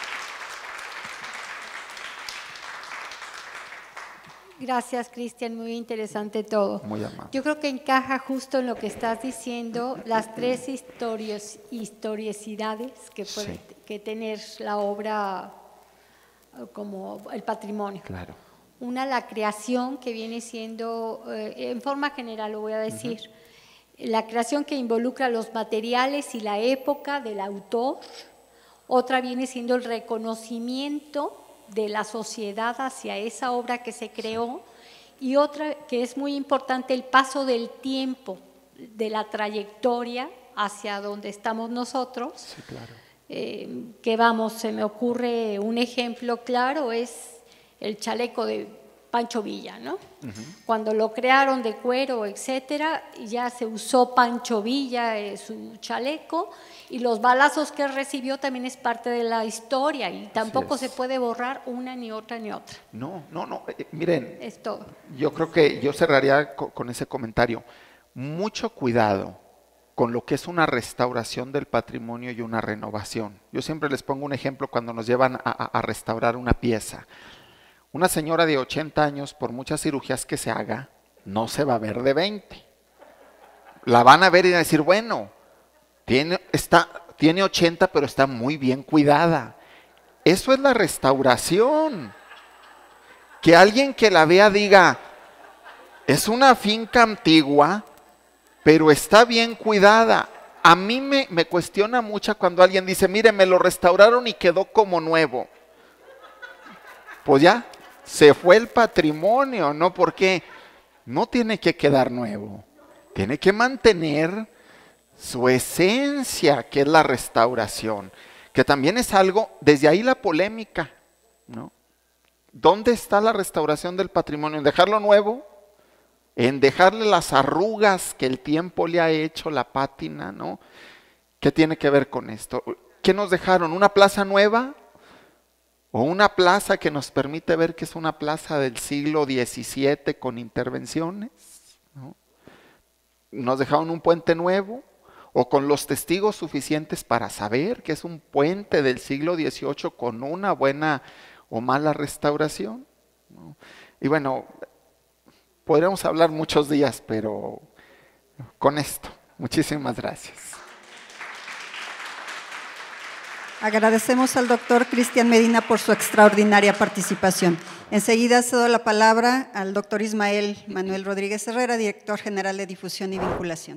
Gracias, Cristian, muy interesante todo.
Muy amable.
Yo creo que encaja justo en lo que estás diciendo, las 3 historicidades que puede que tener la obra como el patrimonio.
Claro.
Una, la creación, que viene siendo, en forma general lo voy a decir, la creación que involucra los materiales y la época del autor. Otra viene siendo el reconocimiento de la sociedad hacia esa obra que se creó, y otra que es muy importante, el paso del tiempo, de la trayectoria hacia donde estamos nosotros.
Sí, claro.
Que vamos, se me ocurre un ejemplo claro, es el chaleco de Pancho Villa, ¿no? Cuando lo crearon de cuero, etcétera, ya se usó Pancho Villa, su chaleco, y los balazos que recibió también es parte de la historia, y tampoco se puede borrar una ni otra ni otra.
No, miren,
es todo.
Yo creo que yo cerraría con ese comentario. Mucho cuidado con lo que es una restauración del patrimonio y una renovación. Yo siempre les pongo un ejemplo cuando nos llevan a restaurar una pieza. Una señora de 80 años, por muchas cirugías que se haga, no se va a ver de 20. La van a ver y van a decir, bueno, tiene 80, pero está muy bien cuidada. Eso es la restauración. Que alguien que la vea diga, es una finca antigua, pero está bien cuidada. A mí me cuestiona mucho cuando alguien dice, mire, me lo restauraron y quedó como nuevo. Pues ya, se fue el patrimonio, ¿no? Porque no tiene que quedar nuevo, tiene que mantener su esencia, que es la restauración, que también es algo, desde ahí la polémica, ¿no? ¿Dónde está la restauración del patrimonio? ¿En dejarlo nuevo? ¿En dejarle las arrugas que el tiempo le ha hecho, la pátina, ¿no? ¿Qué tiene que ver con esto? ¿Qué nos dejaron? ¿Una plaza nueva? ¿O una plaza que nos permite ver que es una plaza del siglo XVII con intervenciones? ¿No? ¿Nos dejaron un puente nuevo? ¿O con los testigos suficientes para saber que es un puente del siglo XVIII con una buena o mala restauración? ¿No? Y bueno, podríamos hablar muchos días, pero con esto, muchísimas gracias.
Agradecemos al doctor Cristian Medina por su extraordinaria participación. Enseguida cedo la palabra al doctor Ismael Manuel Rodríguez Herrera, director general de Difusión y Vinculación.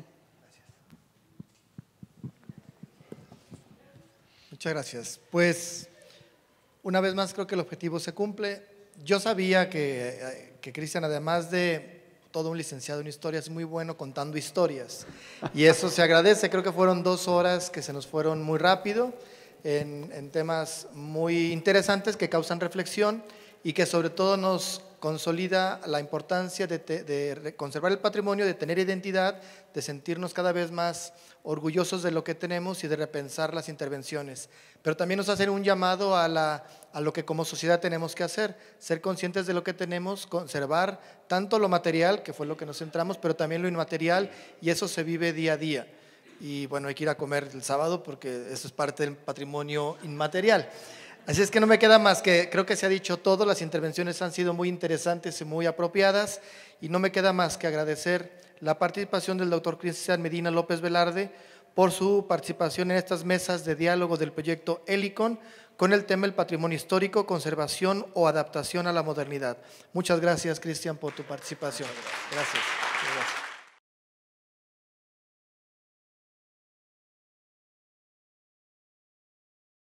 Muchas gracias. Pues, una vez más creo que el objetivo se cumple. Yo sabía que Cristian, además de todo un licenciado en historia, es muy bueno contando historias. Y eso se agradece. Creo que fueron 2 horas que se nos fueron muy rápido, en temas muy interesantes que causan reflexión y que sobre todo nos consolida la importancia de conservar el patrimonio, de tener identidad, de sentirnos cada vez más orgullosos de lo que tenemos y de repensar las intervenciones. Pero también nos hace un llamado a lo que como sociedad tenemos que hacer, ser conscientes de lo que tenemos, conservar tanto lo material, que fue lo que nos centramos, pero también lo inmaterial, y eso se vive día a día. Y bueno, hay que ir a comer el sábado porque eso es parte del patrimonio inmaterial. Así es que no me queda más que, creo que se ha dicho todo, las intervenciones han sido muy interesantes y muy apropiadas, y no me queda más que agradecer la participación del doctor Cristian Medina López Velarde por su participación en estas mesas de diálogo del proyecto Helicon con el tema del patrimonio histórico, conservación o adaptación a la modernidad. Muchas gracias, Cristian, por tu participación. Gracias.